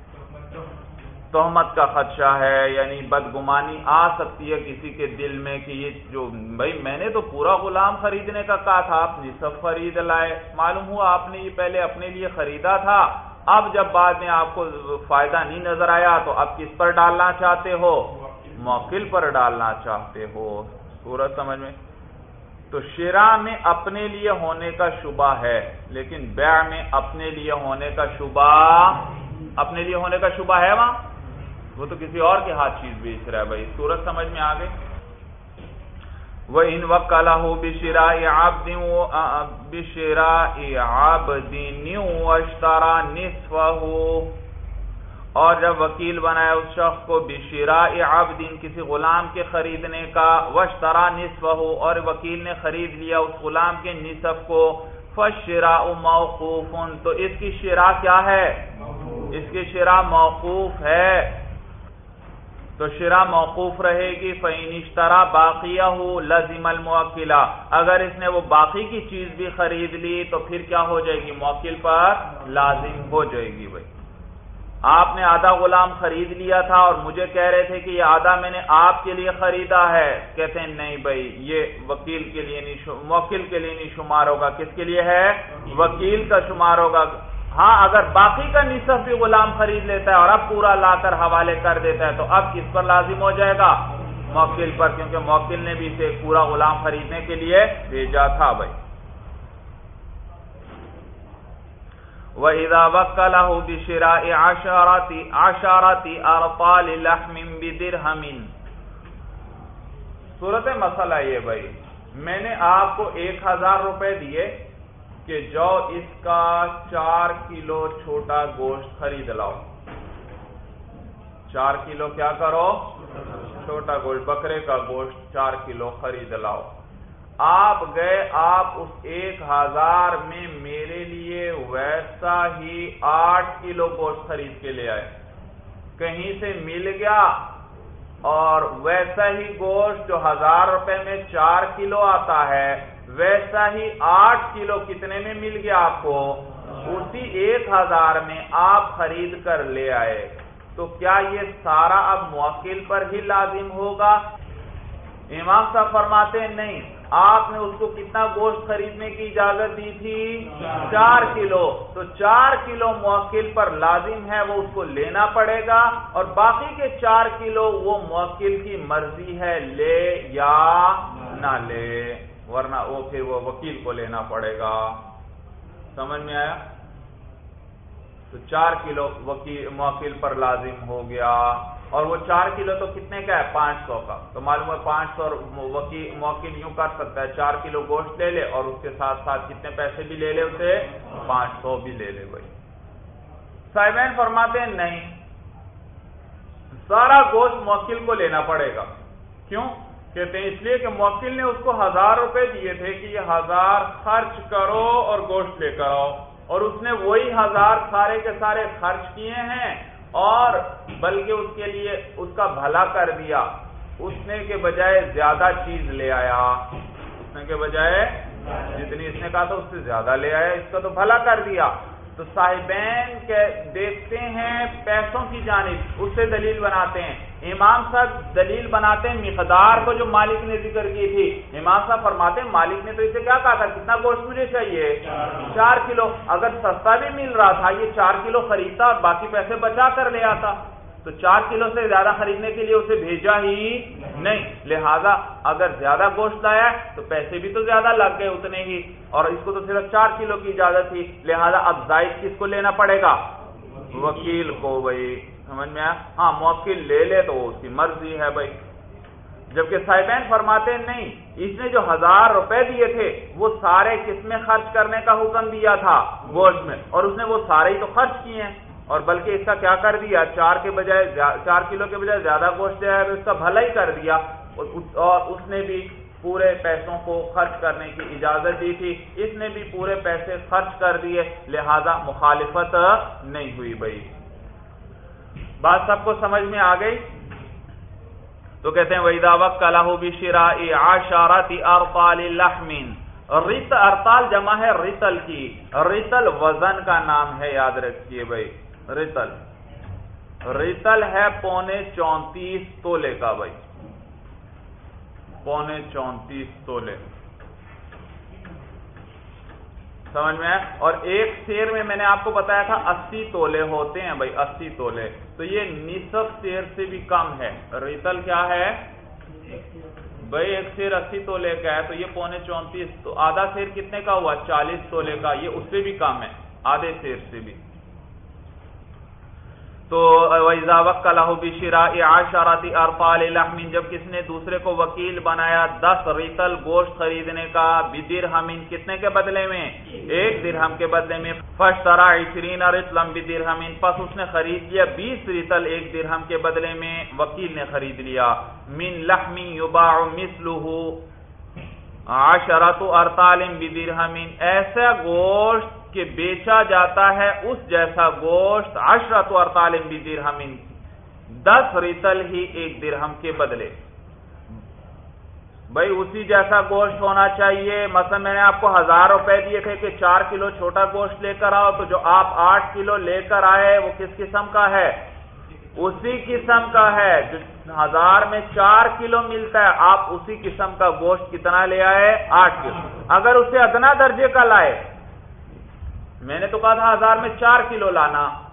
Speaker 1: تہمت کا خدشہ ہے، یعنی بدگمانی آ سکتی ہے کسی کے دل میں کہ یہ جو بھائی میں نے تو پورا غلام خریدنے کا کہا تھا، آپ نصف خرید لائے، معلوم ہوا آپ نے یہ پہلے اپنے لیے خریدا تھا، اب جب بعد میں آپ کو فائدہ نہیں نظر آیا تو اب کس پر ڈالنا چاہتے ہو، موکل پر ڈالنا چاہتے ہو۔ صورت سمجھ میں؟ تو شراء میں اپنے لیے ہونے کا شبہ ہے، لیکن بیع میں اپنے لیے ہونے کا شبہ اپنے لیے ہونے کا شبہ ہے، وہاں وہ تو کسی اور کے ہاتھ چیز بیچ رہا ہے۔ بھائی صورت سمجھ میں آ گئی؟ وَإِنْ وَكَّلَهُ بِشِرَاءِ عَبْدٍ بِشِرَاءِ عَبْدٍ وَاشْتَرَى نِصْفَهُ، اور جب وکیل بنایا اس شخص کو بِشِرَاءِ عَبْدٍ کسی غلام کے خریدنے کا، وَاشْتَرَى نِصْفَهُ اور وکیل نے خرید لیا اس غلام کے نصف کو، فَالشِّرَاءُ مَوْقُوفٌ تو اس کی شراء کیا ہے، اس کی شراء موقوف ہے، تو شراء موقوف رہے گی۔ فَإِنِ اشْتَرَى بَاقِيَهُ لَزِمَ الْمُوَكِّلَ، اگر اس نے وہ باقی کی چیز بھی خرید لی تو پھر کیا ہو جائے گی، موکل پر لازم ہو جائے گی۔ بھائی آپ نے آدھا غلام خرید لیا تھا اور مجھے کہہ رہے تھے کہ یہ آدھا میں نے آپ کے لیے خریدا ہے، کہتے ہیں نہیں بھائی یہ وکیل کے لیے نہیں، موکل کے لیے نہیں شمار ہوگا، کس کے لیے ہے، وکیل کا شمار ہوگا۔ ہاں اگر باقی کا نصف بھی غلام خرید لیتا ہے اور اب پورا لا کر حوالے کر دیتا ہے تو اب کس پر لازم ہو جائے گا، موکل پر، کیونکہ موکل نے بھی اسے ایک پورا غلام خریدنے کے لیے بھیجا تھا بھائی۔ وَإِذَا وَكَّلَهُ بِشِرَاءِ عَشَرَةِ عَشَرَةِ أَرْطَالِ لَحْمٍ بِدِرْهَمٍ۔ صورت مسئلہ یہ بھائی، میں نے آپ کو ایک ہزار روپے دیے کہ جاؤ اس کا چار کلو چھوٹا گوشت خرید لاؤ، چار کلو کیا کرو، چھوٹا گوشت، بکرے کا گوشت چار کلو خرید لاؤ۔ آپ گئے، آپ اس ایک ہزار میں میرے لیے ویسا ہی آٹھ کلو گوشت خرید کے لے آئے، کہیں سے مل گیا اور ویسا ہی گوشت جو ہزار روپے میں چار کلو آتا ہے ویسا ہی آٹھ کلو کتنے میں مل گیا آپ کو، اسی ایک ہزار میں آپ خرید کر لے آئے، تو کیا یہ سارا اب موکل پر ہی لازم ہوگا؟ امام صاحب فرماتے ہیں نہیں، آپ نے اس کو کتنا گوشت خریدنے کی اجازت دی تھی؟ چار کلو، تو چار کلو موکل پر لازم ہے، وہ اس کو لینا پڑے گا، اور باقی کے چار کلو وہ موکل کی مرضی ہے لے یا نہ لے، ورنہ وہ پھر وہ وکیل کو لینا پڑے گا۔ سمجھ میں آیا؟ تو چار کلو وکیل موکل پر لازم ہو گیا، اور وہ چار کلو تو کتنے کا ہے؟ پانچ سو کا، تو معلوم ہے پانچ سو وکیل موکل یوں کر سکتا ہے، چار کلو گوشت لے لے اور اس کے ساتھ ساتھ کتنے پیسے بھی لے لے، اسے پانچ سو بھی لے لے بھائی۔ صاحبین فرماتے ہیں نہیں، سارا گوشت موکل کو لینا پڑے گا۔ کیوں؟ کہتے ہیں اس لیے کہ موکل نے اس کو ہزار روپے دیے تھے کہ یہ ہزار خرچ کرو اور گوشت لے کر آؤ، اور اس نے وہی ہزار سارے کے سارے خرچ کیے ہیں، اور بلکہ اس کے لیے اس کا بھلا کر دیا، اس نے کے بجائے زیادہ چیز لے آیا، اس نے کے بجائے جتنی اس نے کہا تھا اس سے زیادہ لے آیا، اس کا تو بھلا کر دیا۔ تو صاحبین کے دیکھتے ہیں پیسوں کی جانب، اس سے دلیل بناتے ہیں۔ امام صاحب دلیل بناتے ہیں مقدار کو جو مالک نے ذکر کی تھی۔ امام صاحب فرماتے ہیں مالک نے تو اسے کیا کہا تھا، کتنا گوشت مجھے چاہیے؟ چار کلو۔ اگر سستا بھی مل رہا تھا یہ چار کلو خریدتا اور باقی پیسے بچا کر لے آتا، تو چار کلو سے زیادہ خریدنے کے لیے اسے بھیجا ہی نہیں، لہذا اگر زیادہ گوشت لایا تو پیسے بھی تو زیادہ لگ گئے اتنے ہی، اور اس کو تو صرف چار کلو کی اجازت تھی، لہذا اب زائد کس کو لینا پڑے گا؟ وکیل کو بھائی۔ سمجھ میں آیا؟ ہاں موکل لے لے تو اس کی مرضی ہے بھائی۔ جبکہ صاحبین فرماتے ہیں نہیں، اس نے جو ہزار روپے دیے تھے وہ سارے کس میں خرچ کرنے کا حکم دیا تھا؟ گوشت میں، اور اس نے وہ سارے ہی تو خرچ کیے ہیں، اور بلکہ اس کا کیا کر دیا، چار کے بجائے چار کلو کے بجائے زیادہ گوشت دیا ہے تو اس کا بھلا ہی کر دیا، اور اس نے بھی پورے پیسوں کو خرچ کرنے کی اجازت دی تھی، اس نے بھی پورے پیسے خرچ کر دیے، لہذا مخالفت نہیں ہوئی بھائی۔ بات سب کو سمجھ میں آ گئی؟ تو کہتے ہیں وَإِذَا وَكَّلَهُ بِشِرَاءِ عَشَرَةِ أَرْطَالِ لَحْمٍ، رت ارطال جمع ہے رتل کی، رتل وزن کا نام ہے، یاد رکھیے بھائی، رتل رتل ہے پونے چونتیس تولے کا بھائی، پونے چونتیس تولے، سمجھ میں ہے؟ اور ایک سیر میں میں نے آپ کو بتایا تھا اسی تولے ہوتے ہیں بھائی، اسی تولے، تو یہ نصف سیر سے بھی کم ہے۔ ریتل کیا ہے بھائی؟ ایک سیر اسی تولے کا ہے، تو یہ پونے چونتیس، تو آدھا سیر کتنے کا ہوا؟ چالیس تولے کا، یہ اس سے بھی کم ہے، آدھے سیر سے بھی۔ تو وَإِذَا وَكَّلَهُ بِشِرَاءِ عَشَرَةِ أَرْطَالِ لَحْمٍ، جب کس نے دوسرے کو وکیل بنایا دس ریتل گوشت خریدنے کا، بِدِرْهَمٍ، کتنے کے بدلے میں؟ ایک درہم کے بدلے میں، فَاشْتَرَىٰ عِشْرِينَ رِطْلًا بِدِرْهَمٍ، پس اس نے خرید لیا بیس ریتل ایک درہم کے بدلے میں، وکیل نے خرید لیا، مِن لَحْمٍ يُبَاعُ مِثْلُهُ عَشَرَةُ أَرْطَالٍ بِدِرْهَمٍ، ایسا گوشت کہ بیچا جاتا ہے اس جیسا گوشت عشرۃ ارطال بدرہم، دس ریتل ہی ایک درہم کے بدلے، بھائی اسی جیسا گوشت ہونا چاہیے۔ مثلا میں نے آپ کو ہزار روپے دیے تھے کہ چار کلو چھوٹا گوشت لے کر آؤ، تو جو آپ آٹھ کلو لے کر آئے وہ کس قسم کا ہے؟ اسی قسم کا ہے، جو ہزار میں چار کلو ملتا ہے، آپ اسی قسم کا گوشت کتنا لے آئے؟ آٹھ کلو۔ اگر اسے ادنا درجے کا لائے، میں نے تو کہا تھا ہزار میں چار کلو لانا،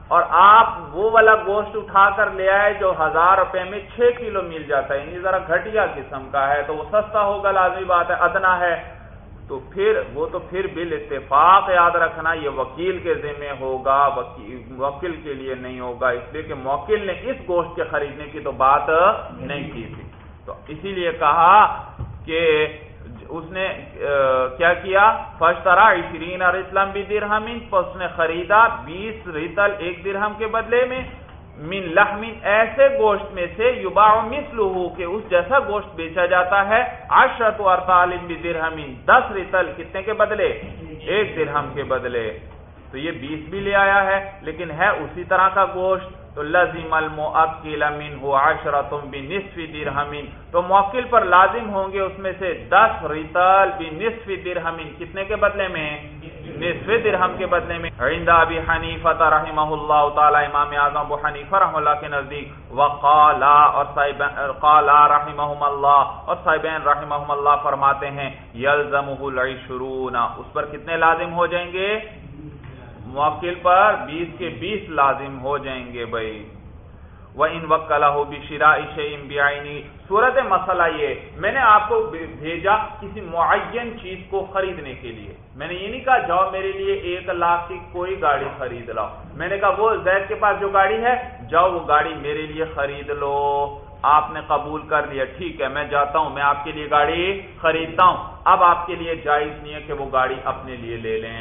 Speaker 1: اور آپ وہ والا گوشت اٹھا کر لے آئے جو ہزار روپے میں چھ کلو مل جاتا ہے، یعنی ذرا گھٹیا قسم کا ہے، تو وہ سستا ہوگا، لازمی بات ہے، ادنا ہے، تو پھر وہ تو پھر بال اتفاق یاد رکھنا یہ وکیل کے ذمہ ہوگا، موکل کے لیے نہیں ہوگا، اس لیے کہ موکل نے اس گوشت کے خریدنے کی تو بات نہیں کی تھی۔ تو اسی لیے کہا کہ اس نے کیا کیا، فاشترا عشرین رطلا بدرہم، پس اس نے خریدا بیس رطل ایک درہم کے بدلے میں، من لحم ایسے گوشت میں سے یباع مثلہ کہ اس جیسا گوشت بیچا جاتا ہے، عشرۃ ارطال بدرہم، دس رطل کتنے کے بدلے، ایک درہم کے بدلے، تو یہ بیس بھی لے آیا ہے لیکن ہے اسی طرح کا گوشت، تو لازم المؤکل منہ عشرۃ بنصف درہم، تو موکل پر لازم ہوں گے اس میں سے دس رطل بنصف درہم، کتنے کے بدلے میں، نصف درہم کے بدلے میں، عند ابی حنیفہ رحمہ اللہ تعالی، امام اعظم ابو حنیفہ رحمہ اللہ کے نزدیک، وقالا اور قالا رحمہم اللہ، اور صاحبین رحمہم اللہ فرماتے ہیں یلزمہ العشرون، اس پر کتنے لازم ہو جائیں گے، موکل پر بیس کے بیس لازم ہو جائیں گے بھائی۔ وَإِن وَكَّلَهُ بِشِرَاءِ شَيْءٍ بِعَيْنِهِ، صورت مسئلہ یہ، میں نے آپ کو بھیجا کسی معین چیز کو خریدنے کے لیے، میں نے یہ نہیں کہا جاؤ میرے لیے ایک لاکھ کی کوئی گاڑی خرید لاؤ، میں نے کہا وہ زید کے پاس جو گاڑی ہے جاؤ وہ گاڑی میرے لیے خرید لو، آپ نے قبول کر لیا، ٹھیک ہے میں جاتا ہوں، میں آپ کے لیے گاڑی خریدتا ہوں، اب آپ کے لیے جائز نہیں ہے کہ وہ گاڑی اپنے لیے لے لیں۔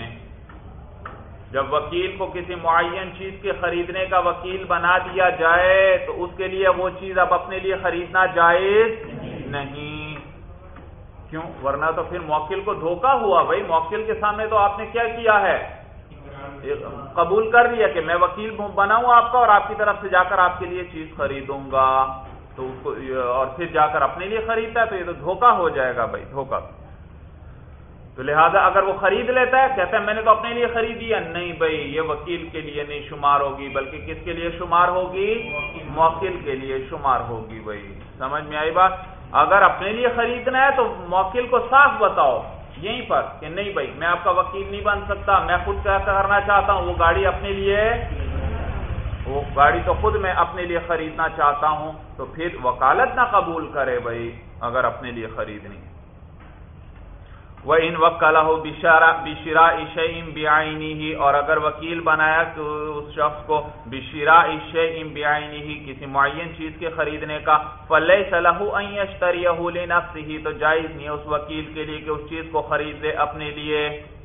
Speaker 1: جب وکیل کو کسی معین چیز کے خریدنے کا وکیل بنا دیا جائے تو اس کے لیے وہ چیز اب اپنے لیے خریدنا جائز نہیں، کیوں، ورنہ تو پھر موکل کو دھوکہ ہوا بھائی، موکل کے سامنے تو آپ نے کیا کیا ہے، قبول کر لیا کہ میں وکیل بناؤں آپ کا اور آپ کی طرف سے جا کر آپ کے لیے چیز خریدوں گا، تو اس کو اور پھر جا کر اپنے لیے خریدتا ہے تو یہ تو دھوکہ ہو جائے گا بھائی، دھوکہ۔ تو لہذا اگر وہ خرید لیتا ہے، کہتا ہے میں نے تو اپنے لیے خریدی ہے، نہیں بھائی یہ وکیل کے لیے نہیں شمار ہوگی، بلکہ کس کے لیے شمار ہوگی، موکل کے لیے شمار ہوگی بھائی، سمجھ میں آئی بات؟ اگر اپنے لیے خریدنا ہے تو موکل کو صاف بتاؤ یہیں پر کہ نہیں بھائی میں آپ کا وکیل نہیں بن سکتا، میں خود کیا کرنا چاہتا ہوں، وہ گاڑی اپنے لیے، وہ گاڑی تو خود میں اپنے لیے خریدنا چاہتا ہوں، تو پھر وکالت نہ قبول کرے بھائی اگر اپنے لیے خریدنی۔ وَإِن وَكَّلَهُ بِشِرَاءِ شَيْءٍ بِعَيْنِهِ، اور اگر وکیل بنایا تو اس شخص کو بِشِرَاءِ شَيْءٍ بِعَيْنِهِ، کسی معین چیز کے خریدنے کا، فَلَيْسَ لَهُ أَن يَشْتَرِيَهُ لِنَفْسِهِ، تو جائز نہیں ہے اس وکیل کے لیے کہ اس چیز کو خرید لے اپنے لیے۔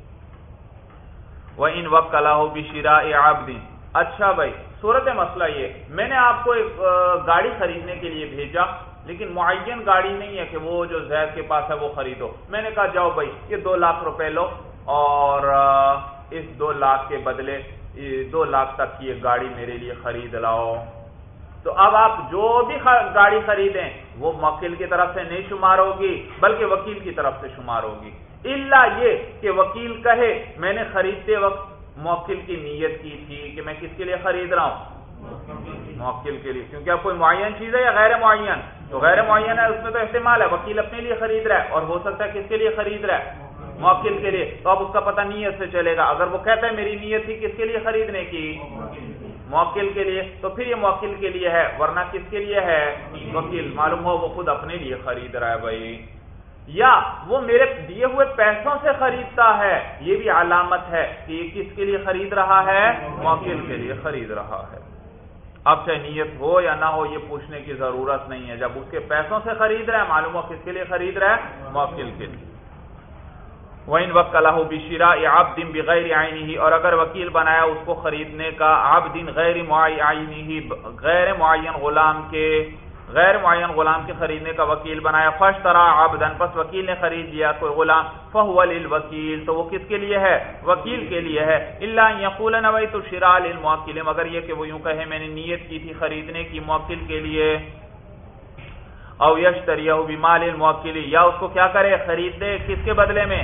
Speaker 1: وَإِن وَكَّلَهُ بِشِرَاءِ عَبْدٍ، اچھا بھائی صورت مسئلہ یہ، میں نے آپ کو ایک گاڑی خریدنے کے لیے بھیجا لیکن معین گاڑی نہیں ہے کہ وہ جو زید کے پاس ہے وہ خریدو، میں نے کہا جاؤ بھائی یہ دو لاکھ روپے لو اور اس دو لاکھ کے بدلے دو لاکھ تک کی ایک گاڑی میرے لیے خرید لاؤ، تو اب آپ جو بھی گاڑی خریدیں وہ موکل کی طرف سے نہیں شمار ہوگی بلکہ وکیل کی طرف سے شمار ہوگی، الا یہ کہ وکیل کہے میں نے خریدتے وقت موکل کی نیت کی تھی کہ میں کس کے لیے خرید رہا ہوں، موکل کے لیے، کیونکہ اب کوئی معین چیز ہے یا غیر معین، تو غیر معین ہے اس میں تو احتمال ہے وکیل اپنے لیے خرید رہا ہے اور ہو سکتا ہے کس کے لیے خرید رہا ہے، موکل کے لیے، تو اب اس کا پتہ نیت سے چلے گا، اگر وہ کہتا ہے میری نیت تھی کس کے لیے خریدنے کی، موکل کے لیے، تو پھر یہ موکل کے لیے ہے، ورنہ کس کے لیے ہے، وکیل، معلوم ہو وہ خود اپنے لیے خرید رہا ہے بھائی، یا وہ میرے دیے ہوئے پیسوں سے خریدتا ہے، یہ بھی علامت ہے کہ یہ کس کے لیے خرید رہا ہے، موکل کے لیے خرید رہا ہے۔ اب چاہے نیت ہو یا نہ ہو یہ پوچھنے کی ضرورت نہیں ہے، جب اس کے پیسوں سے خرید رہا ہے معلوم ہو کس کے لیے خرید رہا ہے، موکل کے لیے۔ وَإِن وَكَّلَهُ بِشِرَاءِ عَبْدٍ بِغَيْرِ عَيْنِهِ، اور اگر وکیل بنایا اس کو خریدنے کا عبد غیر معینہ، غیر معین غلام کے، غیر معین غلام کے خریدنے کا وکیل بنایا، فاشترى عبدا، پس وکیل نے خرید لیا کوئی غلام، فهو للوکیل، تو وہ کس کے لیے ہے، وکیل کے لیے ہے، الا ان يقول نويت شراء للموکل، مگر یہ کہ وہ یوں کہے میں نے نیت کی تھی خریدنے کی موکل کے لیے، او یشتریہ بمال الموکل، یا اس کو کیا کرے خرید دے کس کے بدلے میں،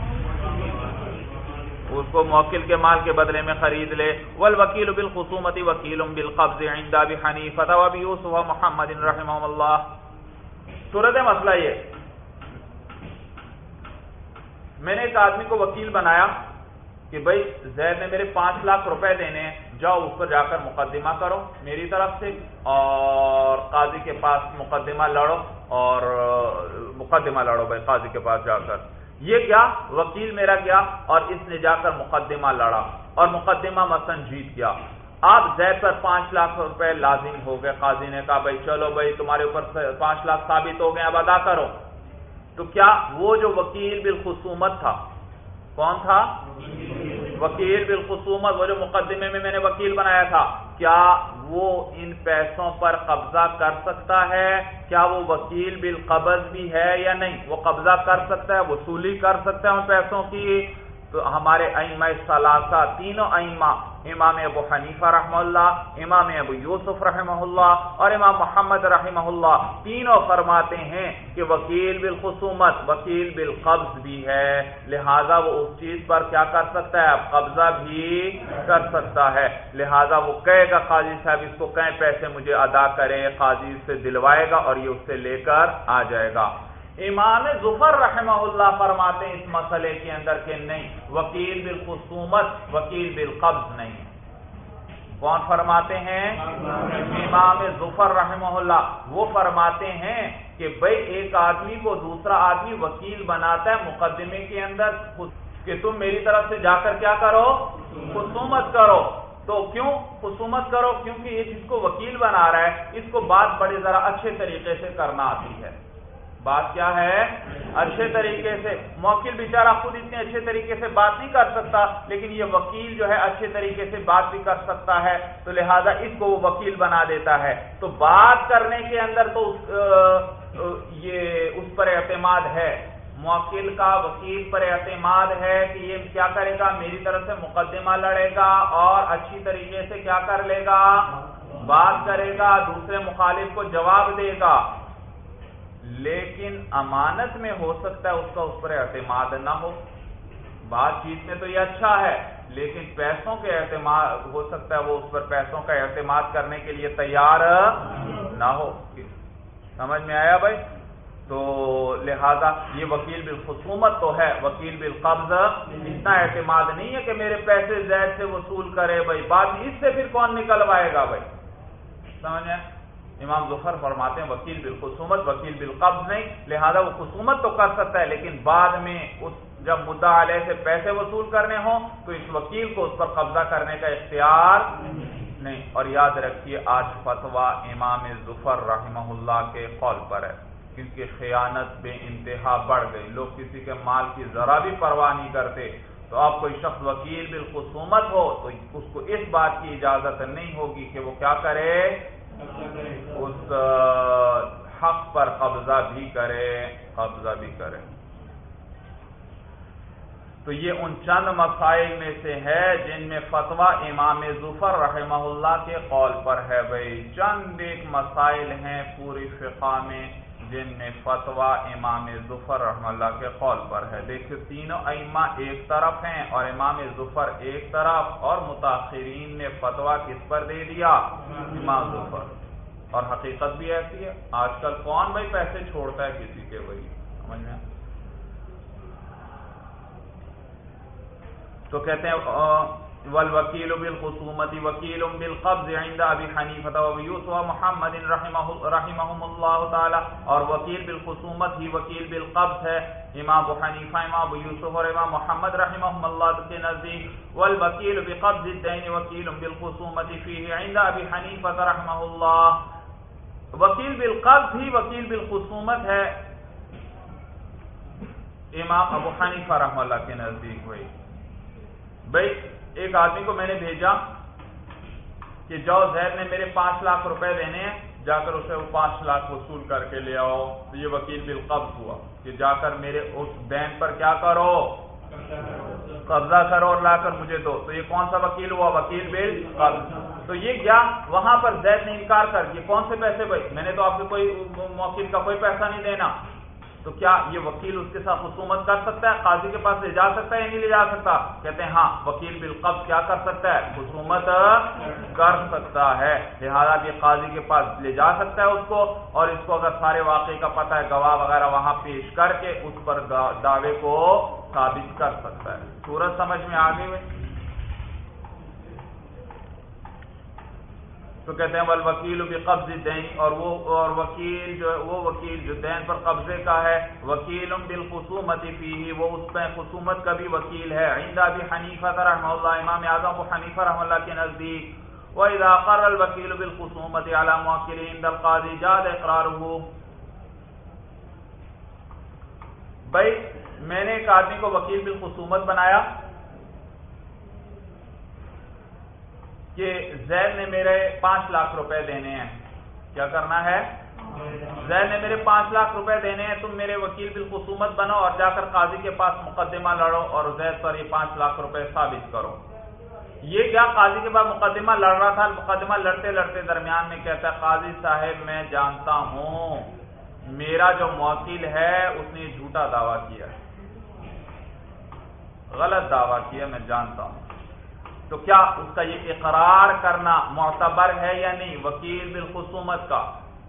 Speaker 1: اس کو موکل کے مال کے بدلے میں خرید لے۔ والوکیل بالخصومت وکیل بالقبض عند ابی حنیفہ و ابی یوسف و محمد رحمہم اللہ۔ صورت مسئلہ یہ، میں نے ایک آدمی کو وکیل بنایا کہ بھائی زید نے میرے پانچ لاکھ روپے دینے ہیں، جاؤ اس پر جا کر مقدمہ کرو میری طرف سے، اور قاضی کے پاس مقدمہ لڑو، اور مقدمہ لڑو بھائی قاضی کے پاس جا کر۔ یہ کیا وکیل میرا گیا اور اس نے جا کر مقدمہ لڑا اور مقدمہ مثلا جیت گیا، آپ زید پر پانچ لاکھ روپے لازم ہو گئے، قاضی نے کہا بھائی چلو بھائی تمہارے اوپر پانچ لاکھ ثابت ہو گئے اب ادا کرو، تو کیا وہ جو وکیل بالخصومت تھا، کون تھا؟ وکیل بالخصومت، وہ جو مقدمے میں میں نے وکیل بنایا تھا، کیا وہ ان پیسوں پر قبضہ کر سکتا ہے؟ کیا وہ وکیل بالقبض بھی ہے یا نہیں؟ وہ قبضہ کر سکتا ہے، وصولی کر سکتا ہے ان پیسوں کی؟ تو ہمارے ائمہ ثلاثہ، تینوں ائمہ، امام ابو حنیفہ رحمہ اللہ، امام ابو یوسف رحمہ اللہ اور امام محمد رحمہ اللہ، تینوں فرماتے ہیں کہ وکیل بالخصومت وکیل بالقبض بھی ہے، لہذا وہ اس چیز پر کیا کر سکتا ہے؟ قبضہ بھی کر سکتا ہے، لہذا وہ کہے گا قاضی صاحب اس کو کہیں پیسے مجھے ادا کرے، قاضی سے دلوائے گا اور یہ اس سے لے کر آ جائے گا۔ امام ظفر رحمہ اللہ فرماتے ہیں اس مسئلے کے اندر کہ نہیں، وکیل بالخصومت وکیل بالقبض نہیں۔ کون فرماتے ہیں؟ امام ظفر رحمہ اللہ، وہ فرماتے ہیں کہ بھئی ایک آدمی کو دوسرا آدمی وکیل بناتا ہے مقدمے کے اندر کہ تم میری طرف سے جا کر کیا کرو؟ خصومت کرو۔ تو کیوں خصومت کرو؟ کیونکہ یہ جس کو وکیل بنا رہا ہے اس کو بات بڑے ذرا اچھے طریقے سے کرنا آتی ہے۔ بات کیا ہے؟ اچھے طریقے سے۔ موکل بیچارہ خود اتنے اچھے طریقے سے بات نہیں کر سکتا، لیکن یہ وکیل جو ہے اچھے طریقے سے بات بھی کر سکتا ہے، تو لہذا اس کو وہ وکیل بنا دیتا ہے۔ تو بات کرنے کے اندر تو یہ اس پر اعتماد ہے، موکل کا وکیل پر اعتماد ہے کہ یہ کیا کرے گا؟ میری طرف سے مقدمہ لڑے گا اور اچھی طریقے سے کیا کر لے گا؟ بات کرے گا، دوسرے مخالف کو جواب دے گا۔ لیکن امانت میں ہو سکتا ہے اس کا اس پر اعتماد نہ ہو، بات چیت میں تو یہ اچھا ہے، لیکن پیسوں کے اعتماد ہو سکتا ہے وہ اس پر پیسوں کا اعتماد کرنے کے لیے تیار نہ ہو۔ سمجھ میں آیا بھائی؟ تو لہذا یہ وکیل بالخصومت تو ہے، وکیل بالقبض اتنا اعتماد نہیں ہے کہ میرے پیسے زید سے وصول کرے بھائی، بعد میں اس سے پھر کون نکلوائے گا بھائی؟ سمجھ میں؟ امام ظفر فرماتے ہیں وکیل بالخصومت وکیل بالقبض نہیں، لہذا وہ خصومت تو کر سکتا ہے، لیکن بعد میں اس جب مدعا علیہ سے پیسے وصول کرنے ہوں تو اس وکیل کو اس پر قبضہ کرنے کا اختیار نہیں۔ اور یاد رکھیے آج فتویٰ امام ظفر رحمہ اللہ کے قول پر ہے، کیونکہ خیانت بے انتہا بڑھ گئی، لوگ کسی کے مال کی ذرا بھی پرواہ نہیں کرتے۔ تو آپ کوئی شخص وکیل بالخصومت ہو تو اس کو اس بات کی اجازت نہیں ہوگی کہ وہ کیا کرے؟ اس حق پر قبضہ بھی کرے قبضہ بھی کرے تو یہ ان چند مسائل میں سے ہے جن میں فتویٰ امام ظفر رحمہ اللہ کے قول پر ہے۔ بھائی چند ایک مسائل ہیں پوری فقہ میں جن میں فتویٰ امام ظفر رحمہ اللہ کے قول پر ہے۔ دیکھیں تینوں ائمہ ایک طرف ہیں اور امام ظفر ایک طرف، اور متاخرین نے فتویٰ کس پر دے دیا؟ امام ظفر۔ اور حقیقت بھی ایسی ہے، آج کل کون بھائی پیسے چھوڑتا ہے کسی کے؟ وہی سمجھ میں۔ تو کہتے ہیں والوکیل بالخصومت وکیل بالقبض عند ابی حنیفہ و ابی یوسف و محمد رحمہم اللہ تعالی، اور وکیل بالخصومت ہی وکیل بالقبض ہے امام ابو حنیفہ، امام ابو یوسف اور امام محمد رحمہم اللہ کے نزدیک۔ والوکیل بقبض الدین وکیل بالخصومت فیہ عند ابی حنیفہ رحمہ اللہ، وکیل بالقبض ہی وکیل بالخصومت ہے امام ابو حنیفہ رحمہ اللہ کے نزدیک۔ ہوئی بھائی ایک آدمی کو میں نے بھیجا کہ جاؤ زید نے میرے پانچ لاکھ روپے دینے ہیں، جا کر اسے وہ پانچ لاکھ وصول کر کے لے آؤ، تو یہ وکیل بالقبض ہوا کہ جا کر میرے اس دین پر کیا کرو؟ قبضہ کرو اور لا کر مجھے دو۔ تو یہ کون سا وکیل ہوا؟ وکیل بالقبض۔ تو یہ کیا وہاں پر زید نے انکار کر دیا، کون سے پیسے بھائی؟ میں نے تو آپ کو کوئی موکل کا کوئی پیسہ نہیں دینا۔ تو کیا یہ وکیل اس کے ساتھ خصومت کر سکتا ہے؟ قاضی کے پاس لے جا سکتا ہے یا نہیں لے جا سکتا؟ کہتے ہیں ہاں وکیل بالقبض کیا کر سکتا ہے؟ خصومت کر سکتا ہے، لہذا یہ قاضی کے پاس لے جا سکتا ہے اس کو، اور اس کو اگر سارے واقعے کا پتہ ہے گواہ وغیرہ وہاں پیش کر کے اس پر دعوے کو ثابت کر سکتا ہے۔ صورت سمجھ میں آ گئی ہوئی؟ تو کہتے ہیں والوکیل بقبض الدین، اور وہ اور وکیل جو وہ وکیل جو دین پر قبضے کا ہے، وکیل بالخصومت فیہ، وہ اس پہ خصومت کا بھی وکیل ہے، عند ابی حنیفہ رحمہ اللہ، امام اعظم ابو حنیفہ رحمہ اللہ کے نزدیک، وَإِذَا أَقَرَّ الْوَكِيلُ بِالْخُصُومَةِ عَلَى مُوَكِّلِهِ عِنْدَ الْقَاضِي جَازَ إِقْرَارُهُ۔ بھائی میں نے ایک آدمی کو وکیل بالخصومت بنایا کہ زید نے میرے پانچ لاکھ روپے دینے ہیں، کیا کرنا ہے؟ زید نے میرے پانچ لاکھ روپے دینے ہیں، تم میرے وکیل بالخصومت بنو اور جا کر قاضی کے پاس مقدمہ لڑو اور زید پر یہ پانچ لاکھ روپے ثابت کرو۔ یہ کیا قاضی کے بعد مقدمہ لڑ رہا تھا، مقدمہ لڑتے لڑتے درمیان میں کہتا ہے قاضی صاحب میں جانتا ہوں میرا جو موکل ہے اس نے جھوٹا دعویٰ کیا، غلط دعویٰ کیا، میں جانتا ہوں، تو کیا اس کا یہ اقرار کرنا معتبر ہے یا نہیں وکیل بالخصومت کا؟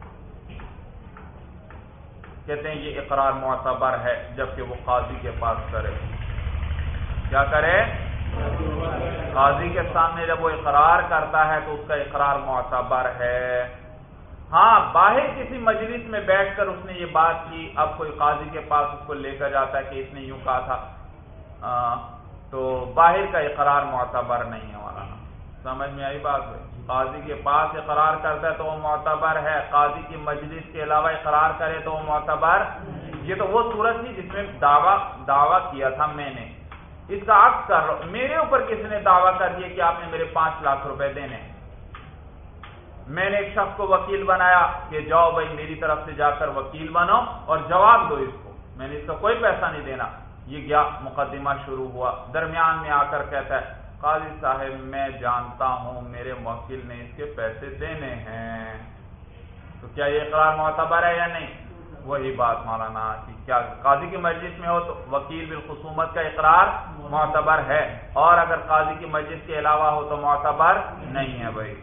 Speaker 1: کہتے ہیں یہ اقرار معتبر ہے جبکہ وہ قاضی کے پاس کرے، کیا کرے؟ قاضی کے سامنے جب وہ اقرار کرتا ہے تو اس کا اقرار معتبر ہے۔ ہاں باہر کسی مجلس میں بیٹھ کر اس نے یہ بات کی، اب کوئی قاضی کے پاس اس کو لے کر جاتا ہے کہ اس نے یوں کہا تھا، آ, تو باہر کا اقرار معتبر نہیں ہے مولانا، سمجھ میں آئی بات ہے؟ قاضی کے پاس اقرار کرتا ہے تو وہ معتبر ہے، قاضی کی مجلس کے علاوہ اقرار کرے تو وہ معتبر۔ یہ تو وہ صورت تھی جس میں دعویٰ دعویٰ کیا تھا میں نے، اس کا عکس کر رہا ہوں، میرے اوپر کسی نے دعویٰ کر دیا کہ آپ نے میرے پانچ لاکھ روپے دینے، میں نے ایک شخص کو وکیل بنایا کہ جاؤ بھائی میری طرف سے جا کر وکیل بنو اور جواب دو اس کو، میں نے اس کا کوئی پیسہ نہیں دینا، یہ گیا مقدمہ شروع ہوا، درمیان میں آ کر کہتا ہے قاضی صاحب میں جانتا ہوں میرے موکل نے اس کے پیسے دینے ہیں، تو کیا یہ اقرار معتبر ہے یا نہیں؟ وہی بات مولانا کہ کیا قاضی کی مجلس میں ہو تو وکیل بالخصومت کا اقرار معتبر ہے، اور اگر قاضی کی مجلس کے علاوہ ہو تو معتبر نہیں ہے بھائی۔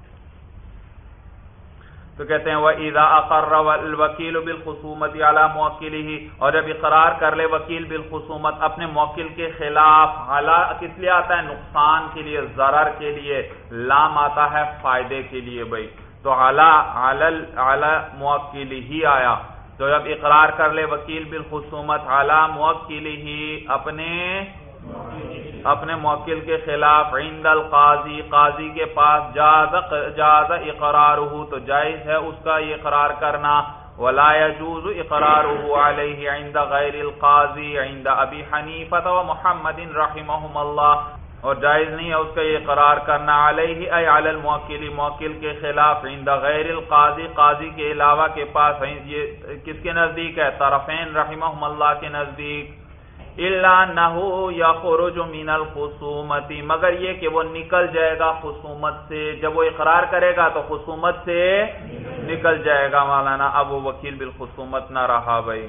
Speaker 1: تو کہتے ہیں وَإِذَا أَقَرَّ الْوَكِيلُ بِالْخُصُومَةِ عَلَى مُوَكِّلِهِ، اور جب اقرار کر لے وکیل بالخصومت اپنے موکل کے خلاف، حالا کس لیے آتا ہے؟ نقصان کے لیے، ضرر کے لیے، لام آتا ہے فائدے کے لیے بھائی، تو علی علی موکلہ آیا، تو جب اقرار کر لے وکیل بالخصومت علی موکلہ اپنے اپنے موکل کے خلاف، عند القاضی قاضی کے پاس، جاز جاز اقرارہ تو جائز ہے اس کا یہ اقرار کرنا، ولا يجوز اقرارہ علیہ عند غیر القاضی عند ابی حنیفہ و محمد رحمہم اللہ، اور جائز نہیں ہے اس کا یہ اقرار کرنا علیہ ای علی الموکل موکل کے خلاف، عند غیر القاضی قاضی کے علاوہ کے پاس، یہ کس کے نزدیک ہے؟ طرفین رحمہم اللہ کے نزدیک، الا انہ یخرج من الخصومت، مگر یہ کہ وہ نکل جائے گا خصومت سے، جب وہ اقرار کرے گا تو خصومت سے نکل جائے گا مولانا، اب وہ وکیل بالخصومت نہ رہا بھائی۔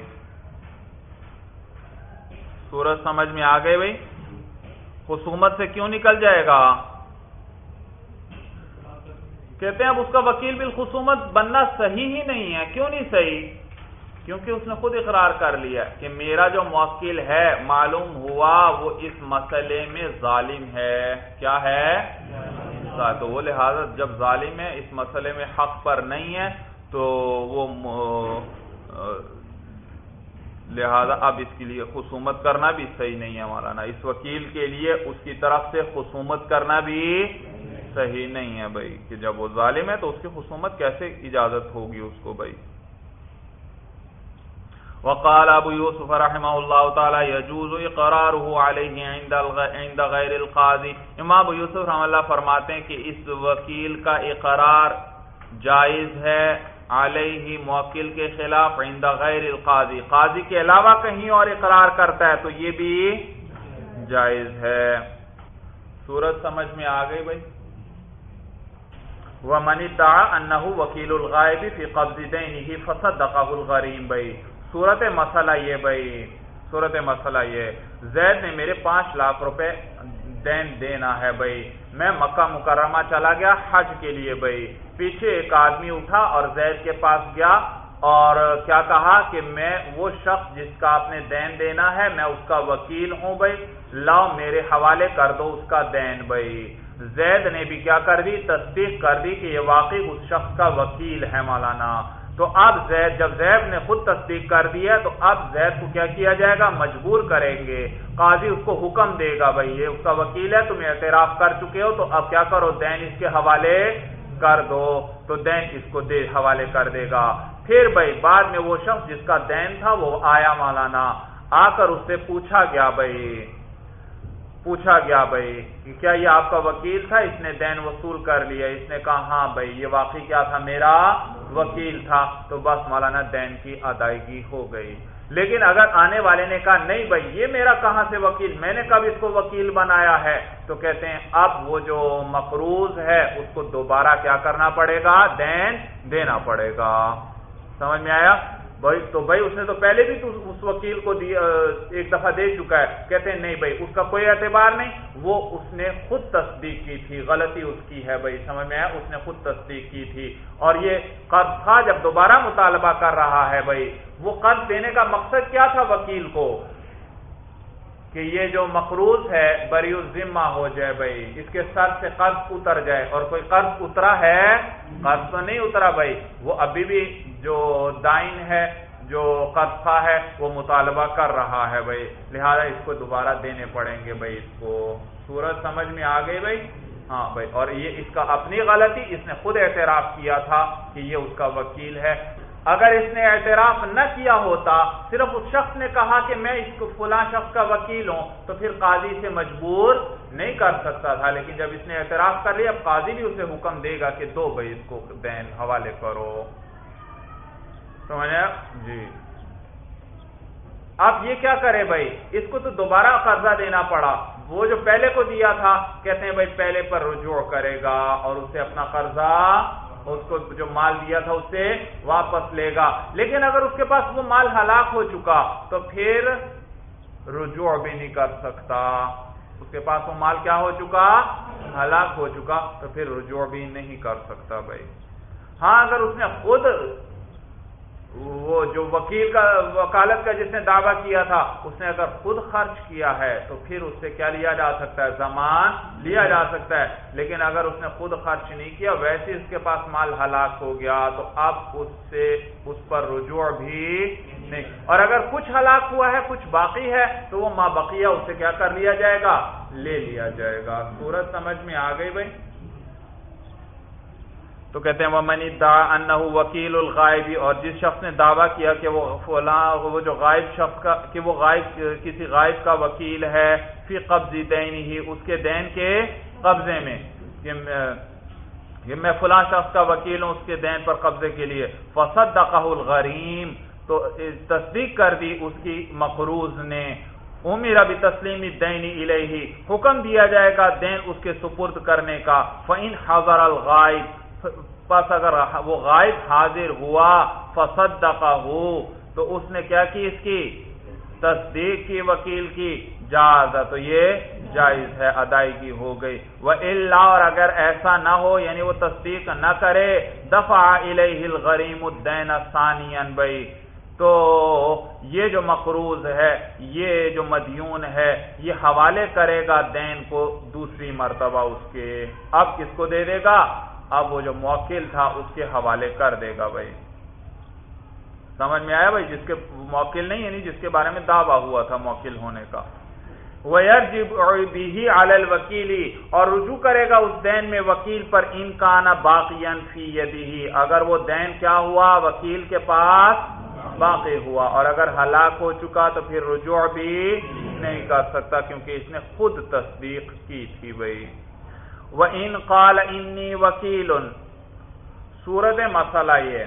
Speaker 1: سورج سمجھ میں آ گئے بھائی؟ خصومت سے کیوں نکل جائے گا؟ کہتے ہیں اب اس کا وکیل بالخصومت بننا صحیح ہی نہیں ہے، کیوں نہیں صحیح؟ کیونکہ اس نے خود اقرار کر لیا کہ میرا جو موکل ہے معلوم ہوا وہ اس مسئلے میں ظالم ہے، کیا ہے؟ تو وہ لہذا جب ظالم ہے اس مسئلے میں حق پر نہیں ہے تو وہ لہذا اب اس کے لیے خصومت کرنا بھی صحیح نہیں ہے مولانا، اس وکیل کے لیے اس کی طرف سے خصومت کرنا بھی صحیح نہیں ہے بھائی، کہ جب وہ ظالم ہے تو اس کی خصومت کیسے اجازت ہوگی اس کو بھائی۔ وقال ابو یوسف رحمہ اللہ تعالی یجوز اقرارہ علیہ عند غیر القاضی، امام ابو یوسف رحمہ اللہ فرماتے ہیں کہ اس وکیل کا اقرار جائز ہے علیہ موکل کے خلاف، عند غیر القاضی قاضی کے علاوہ کہیں اور اقرار کرتا ہے تو یہ بھی جائز ہے۔ سورج سمجھ میں آ گئی بھائی؟ ومن ادعى انه وکیل الغائب فی قبض دینہ فصدقہ الغریم، بھائی صورت مسئلہ یہ بھائی صورت مسئلہ یہ زید نے میرے پانچ لاکھ روپے دین دینا ہے بھائی، میں مکہ مکرمہ چلا گیا حج کے لیے بھائی، پیچھے ایک آدمی اٹھا اور زید کے پاس گیا اور کیا کہا کہ میں وہ شخص جس کا آپ نے دین دینا ہے میں اس کا وکیل ہوں بھائی، لاؤ میرے حوالے کر دو اس کا دین بھائی۔ زید نے بھی کیا کر دی؟ تصدیق کر دی کہ یہ واقعی اس شخص کا وکیل ہے مولانا۔ تو اب زید جب زید نے خود تصدیق کر دی ہے تو اب زید کو کیا کیا جائے گا؟ مجبور کریں گے، قاضی اس کو حکم دے گا بھائی یہ اس کا وکیل ہے، تم اعتراف کر چکے ہو تو اب کیا کرو؟ دین اس کے حوالے کر دو، تو دین اس کو دے حوالے کر دے گا۔ پھر بھائی بعد میں وہ شخص جس کا دین تھا وہ آیا مولانا، آ کر اس سے پوچھا گیا بھائی پوچھا گیا بھائی کہ کیا یہ آپ کا وکیل تھا؟ اس نے دین وصول کر لیا۔ اس نے کہا ہاں بھائی یہ واقعی کیا تھا؟ میرا وکیل تھا۔ تو بس مولانا دین کی ادائیگی ہو گئی۔ لیکن اگر آنے والے نے کہا نہیں بھائی یہ میرا کہاں سے وکیل، میں نے کب اس کو وکیل بنایا ہے، تو کہتے ہیں اب وہ جو مقروض ہے اس کو دوبارہ کیا کرنا پڑے گا؟ دین دینا پڑے گا۔ سمجھ میں آیا بھائی؟ تو بھائی اس نے تو پہلے بھی تو اس وکیل کو ایک دفعہ دے چکا ہے۔ کہتے ہیں نہیں بھائی اس کا کوئی اعتبار نہیں، وہ اس نے خود تصدیق کی تھی، غلطی اس کی ہے بھائی، سمجھ میں آیا؟ اس نے خود تصدیق کی تھی اور یہ قرض تھا، جب دوبارہ مطالبہ کر رہا ہے بھائی وہ قرض دینے کا مقصد کیا تھا وکیل کو؟ کہ یہ جو مقروض ہے بری الذمہ ہو جائے بھائی، اس کے سر سے قرض اتر جائے، اور کوئی قرض اترا ہے؟ قرض تو نہیں اترا بھائی، وہ ابھی بھی جو دائن ہے جو قرض خواہ ہے وہ مطالبہ کر رہا ہے بھائی، لہذا اس کو دوبارہ دینے پڑیں گے بھائی۔ اس کو صورت سمجھ میں آ گئی بھائی؟ ہاں بھائی، اور یہ اس کا اپنی غلطی، اس نے خود اعتراف کیا تھا کہ یہ اس کا وکیل ہے۔ اگر اس نے اعتراف نہ کیا ہوتا، صرف اس شخص نے کہا کہ میں اس کو فلاں شخص کا وکیل ہوں، تو پھر قاضی سے مجبور نہیں کر سکتا تھا، لیکن جب اس نے اعتراف کر لیا اب قاضی بھی اسے حکم دے گا کہ دو بھائی اس کو دین حوالے کرو۔ سمجھا جی؟ اب یہ کیا کرے بھائی؟ اس کو تو دوبارہ قرضہ دینا پڑا، وہ جو پہلے کو دیا تھا کہتے ہیں بھائی پہلے پر رجوع کرے گا اور اسے اپنا قرضہ، اس کو جو مال دیا تھا اس سے واپس لے گا۔ لیکن اگر اس کے پاس وہ مال ہلاک ہو چکا تو پھر رجوع بھی نہیں کر سکتا، اس کے پاس وہ مال کیا ہو چکا؟ ہلاک ہو چکا، تو پھر رجوع بھی نہیں کر سکتا بھائی۔ ہاں اگر اس نے خود وہ جو وکیل کا وکالت کا جس نے دعویٰ کیا تھا اس نے اگر خود خرچ کیا ہے تو پھر اس سے کیا لیا جا سکتا ہے؟ ضمان لیا جا سکتا ہے۔ لیکن اگر اس نے خود خرچ نہیں کیا، ویسے اس کے پاس مال ہلاک ہو گیا، تو اب اس سے اس پر رجوع بھی نہیں، اور اگر کچھ ہلاک ہوا ہے کچھ باقی ہے تو وہ ما بقیہ اس سے کیا کر لیا جائے گا؟ لے لیا جائے گا۔ صورت سمجھ میں آ گئی بھائی؟ تو کہتے ہیں وَمَنِ ادَّعَىٰ أَنَّهُ وَكِيلُ الْغَائِبِ، اور جس شخص نے دعویٰ کیا کہ وہ فلاں وہ جو غائب شخص کا کہ وہ غائب کسی غائب کا وکیل ہے، فی قبض دینہ، اس کے دین کے قبضے میں، کہ میں فلاں شخص کا وکیل ہوں اس کے دین پر قبضے کے لیے، فَصَدَّقَهُ الْغَرِيمُ، تو تصدیق کر دی اس کی مقروض نے، امر بتسلیم الدین الیہ، حکم دیا جائے گا دین اس کے سپرد کرنے کا، فَإِنْ حَضَرَ الْغَائِبُ، پس اگر وہ غائب حاضر ہوا، فصدقہ، تو اس نے کیا کی؟ اس کی تصدیق کی وکیل کی، جاز، تو یہ جائز ہے، ادائیگی ہو گئی۔ وَإِلَّا، اور اگر ایسا نہ ہو یعنی وہ تصدیق نہ کرے، دفع الیہ الغریم الدین ثانیا، بھائی تو یہ جو مقروض ہے، یہ جو مدیون ہے، یہ حوالے کرے گا دین کو دوسری مرتبہ اس کے، اب کس کو دے دے گا؟ اب وہ جو موکل تھا اس کے حوالے کر دے گا بھائی۔ سمجھ میں آیا بھائی؟ جس کے موکل نہیں یعنی جس کے بارے میں دعویٰ ہوا تھا موکل ہونے کا۔ وَيَرْجِعُ بِهِ عَلَى الْوَكِيلِ، اور رجوع کرے گا اس دین میں وکیل پر، ان کان باقیا فی یدہ، اگر وہ دین کیا ہوا؟ وکیل کے پاس باقی ہوا، اور اگر ہلاک ہو چکا تو پھر رجوع بھی نہیں کر سکتا کیونکہ اس نے خود تصدیق کی تھی بھائی۔ وَإِنْ قَالَ إِنِّي وَكِيلٌ، صورت مسئلہ یہ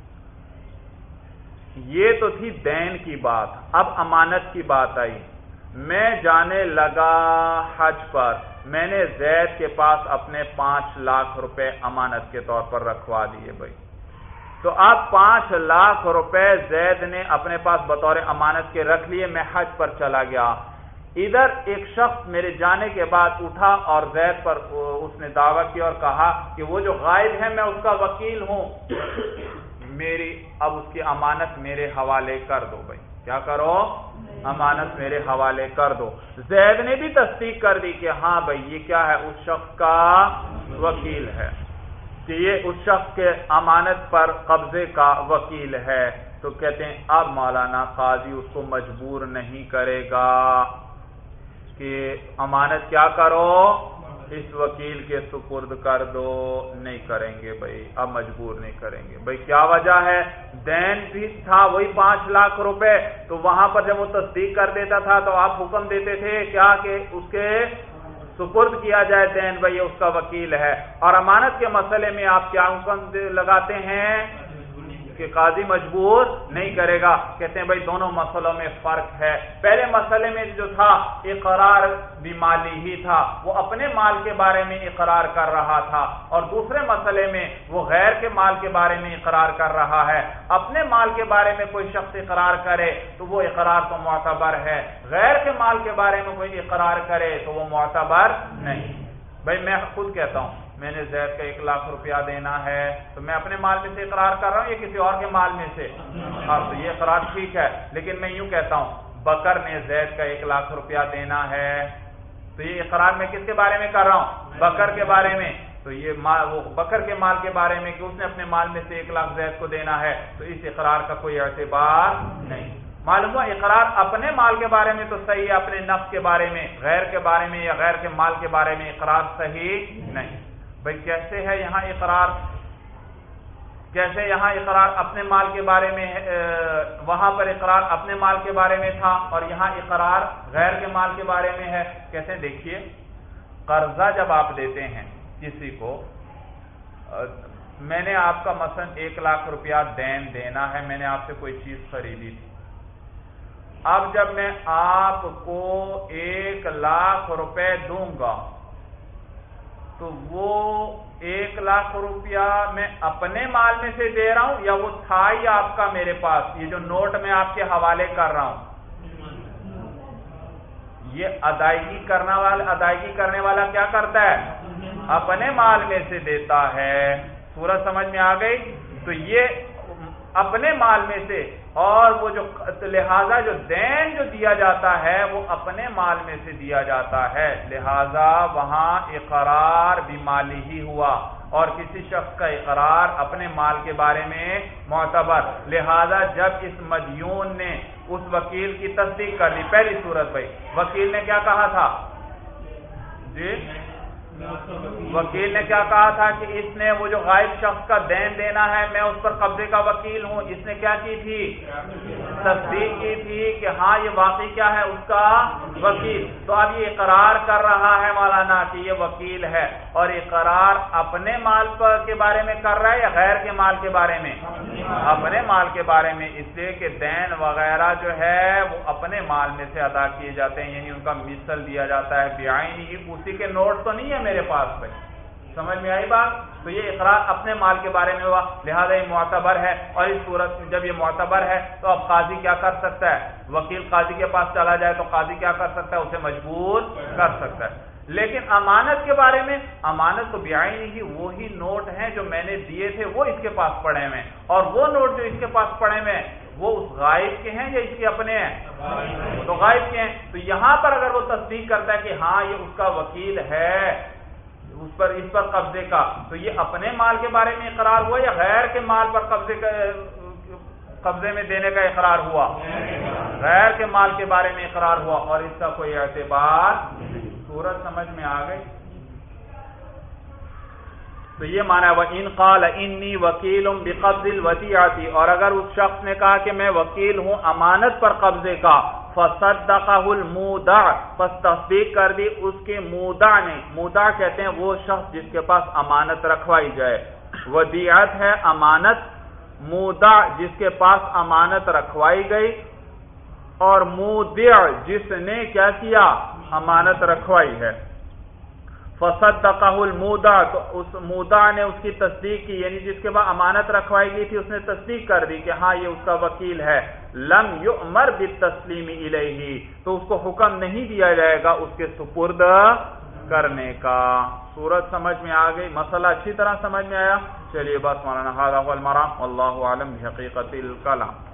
Speaker 1: یہ تو تھی دین کی بات، اب امانت کی بات آئی۔ میں جانے لگا حج پر، میں نے زید کے پاس اپنے پانچ لاکھ روپے امانت کے طور پر رکھوا دیے بھائی، تو اب پانچ لاکھ روپے زید نے اپنے پاس بطور امانت کے رکھ لیے، میں حج پر چلا گیا، ادھر ایک شخص میرے جانے کے بعد اٹھا اور زید پر اس نے دعویٰ کیا اور کہا کہ وہ جو غائب ہے میں اس کا وکیل ہوں، میری اب اس کی امانت میرے حوالے کر دو بھائی، کیا کرو؟ امانت میرے حوالے کر دو۔ زید نے بھی تصدیق کر دی کہ ہاں بھائی یہ کیا ہے؟ اس شخص کا وکیل ہے، کہ یہ اس شخص کے امانت پر قبضے کا وکیل ہے۔ تو کہتے ہیں اب مولانا قاضی اس کو مجبور نہیں کرے گا کہ امانت کیا کرو؟ اس وکیل کے سپرد کر دو، نہیں کریں گے بھائی، اب مجبور نہیں کریں گے بھائی۔ کیا وجہ ہے؟ دین بھی تھا وہی پانچ لاکھ روپے، تو وہاں پر جب وہ تصدیق کر دیتا تھا تو آپ حکم دیتے تھے کیا کہ اس کے سپرد کیا جائے دین، بھائی اس کا وکیل ہے۔ اور امانت کے مسئلے میں آپ کیا حکم لگاتے ہیں کہ قاضی مجبور نہیں کرے گا۔ کہتے ہیں بھائی دونوں مسئلوں میں فرق ہے۔ پہلے مسئلے میں جو تھا اقرار بمالی ہی تھا، وہ اپنے مال کے بارے میں اقرار کر رہا تھا، اور دوسرے مسئلے میں وہ غیر کے مال کے بارے میں اقرار کر رہا ہے۔ اپنے مال کے بارے میں کوئی شخص اقرار کرے تو وہ اقرار تو معتبر ہے، غیر کے مال کے بارے میں کوئی اقرار کرے تو وہ معتبر نہیں۔ بھائی میں خود کہتا ہوں میں نے زید کا ایک لاکھ روپیہ دینا ہے، تو میں اپنے مال میں سے اقرار کر رہا ہوں یا کسی اور کے مال میں سے؟ ہاں، تو یہ اقرار ٹھیک ہے۔ لیکن میں یوں کہتا ہوں بکر نے زید کا ایک لاکھ روپیہ دینا ہے، تو یہ اقرار میں کس کے بارے میں کر رہا ہوں؟ بکر کے بارے میں۔ تو یہ وہ بکر کے مال کے بارے میں کہ اس نے اپنے مال میں سے ایک لاکھ زید کو دینا ہے، تو اس اقرار کا کوئی اعتبار نہیں۔ معلوم ہوا اقرار اپنے مال کے بارے میں تو صحیح ہے، اپنے نفس کے بارے میں، غیر کے بارے میں یا غیر کے مال کے بارے میں اقرار صحیح نہیں۔ بھئی کیسے ہے یہاں اقرار؟ کیسے یہاں اقرار اپنے مال کے بارے میں، وہاں پر اقرار اپنے مال کے بارے میں تھا اور یہاں اقرار غیر کے مال کے بارے میں ہے؟ کیسے؟ دیکھیے، قرضہ جب آپ دیتے ہیں کسی کو، میں نے آپ کا مثلا ایک لاکھ روپیہ دین دینا ہے، میں نے آپ سے کوئی چیز خریدی تھی۔ اب جب میں آپ کو ایک لاکھ روپے دوں گا تو وہ ایک لاکھ روپیہ میں اپنے مال میں سے دے رہا ہوں یا وہ تھا ہی آپ کا میرے پاس؟ یہ جو نوٹ میں آپ کے حوالے کر رہا ہوں، یہ ادائیگی کرنے والا ادائیگی کرنے والا کیا کرتا ہے؟ اپنے مال میں سے دیتا ہے۔ صورت سمجھ میں آ گئی؟ تو یہ اپنے مال میں سے، اور وہ جو لہذا جو دین جو دیا جاتا ہے وہ اپنے مال میں سے دیا جاتا ہے، لہذا وہاں اقرار بمالی ہی ہوا، اور کسی شخص کا اقرار اپنے مال کے بارے میں معتبر۔ لہذا جب اس مدیون نے اس وکیل کی تصدیق کر دی، پہلی صورت بھائی وکیل نے کیا کہا تھا؟ جی وکیل نے کیا کہا تھا کہ اس نے وہ جو غائب شخص کا دین دینا ہے، میں اس پر قبضے کا وکیل ہوں۔ اس نے کیا کی تھی؟ تصدیق کی تھی کہ ہاں یہ واقعی کیا ہے؟ اس کا وکیل۔ تو اب یہ اقرار کر رہا ہے مولانا کہ یہ وکیل ہے، اور اقرار اپنے مال پر کے بارے میں کر رہا ہے یا غیر کے مال کے بارے میں؟ اپنے مال کے بارے میں، اس لیے کہ دین وغیرہ جو ہے وہ اپنے مال میں سے ادا کیے جاتے ہیں، یعنی ان کا مثل دیا جاتا ہے بعینہ، اسی کے نوٹ تو نہیں ہے میرے پاس بھائی۔ سمجھ میں آئی بات؟ تو یہ اقرار اپنے مال کے بارے میں ہوا، لہذا یہ معتبر ہے، اور اس صورت میں جب یہ معتبر ہے تو اب قاضی کیا کر سکتا ہے؟ وکیل قاضی کے پاس چلا جائے تو قاضی کیا کر سکتا ہے؟ اسے مجبور کر سکتا ہے۔ لیکن امانت کے بارے میں، امانت تو بعینہ ہی وہی نوٹ ہیں جو میں نے دیے تھے وہ اس کے پاس پڑے ہوئے ہیں، اور وہ نوٹ جو اس کے پاس پڑے ہوئے ہیں وہ اس غائب کے ہیں یا اس کے اپنے ہیں؟ وہ تو غائب کے ہیں۔ تو یہاں پر اگر وہ تصدیق کرتا ہے کہ ہاں یہ اس کا وکیل ہے اس پر اس پر قبضے کا، تو یہ اپنے مال کے بارے میں اقرار ہوا یا غیر کے مال پر قبضے کا قبضے میں دینے کا اقرار ہوا؟ غیر کے مال کے بارے میں اقرار ہوا، اور اس کا کوئی اعتبار نہیں۔ صورت سمجھ میں آ گئی؟ تو یہ معنی ہے وَإِنْ قَالَ إِنِّي وَكِيلٌ بِقَبْضِ الْوَدِيعَةِ، اور اگر اس شخص نے کہا کہ میں وکیل ہوں امانت پر قبضے کا، فَصَدَّقَهُ الْمُودَعُ، پس تصدیق کر دی اس کے مودع نے۔ مودع کہتے ہیں وہ شخص جس کے پاس امانت رکھوائی جائے، ودیعت ہے امانت، مودع جس کے پاس امانت رکھوائی گئی، اور مودع جس نے کیا کیا؟ امانت رکھوائی ہے۔ فصدقه المودع، تو اس مودع نے اس کی تصدیق کی، یعنی جس کے بعد امانت رکھوائی گئی تھی اس نے تصدیق کر دی کہ ہاں یہ اس کا وکیل ہے۔ لم یؤمر بالتسلیم الیہ، تو اس کو حکم نہیں دیا جائے گا اس کے سپرد کرنے کا۔ صورت سمجھ میں آ گئی؟ مسئلہ اچھی طرح سمجھ میں آیا؟ چلیے بس مولانا ھذا هو المرام، واللہ اعلم بحقیقت الکلام۔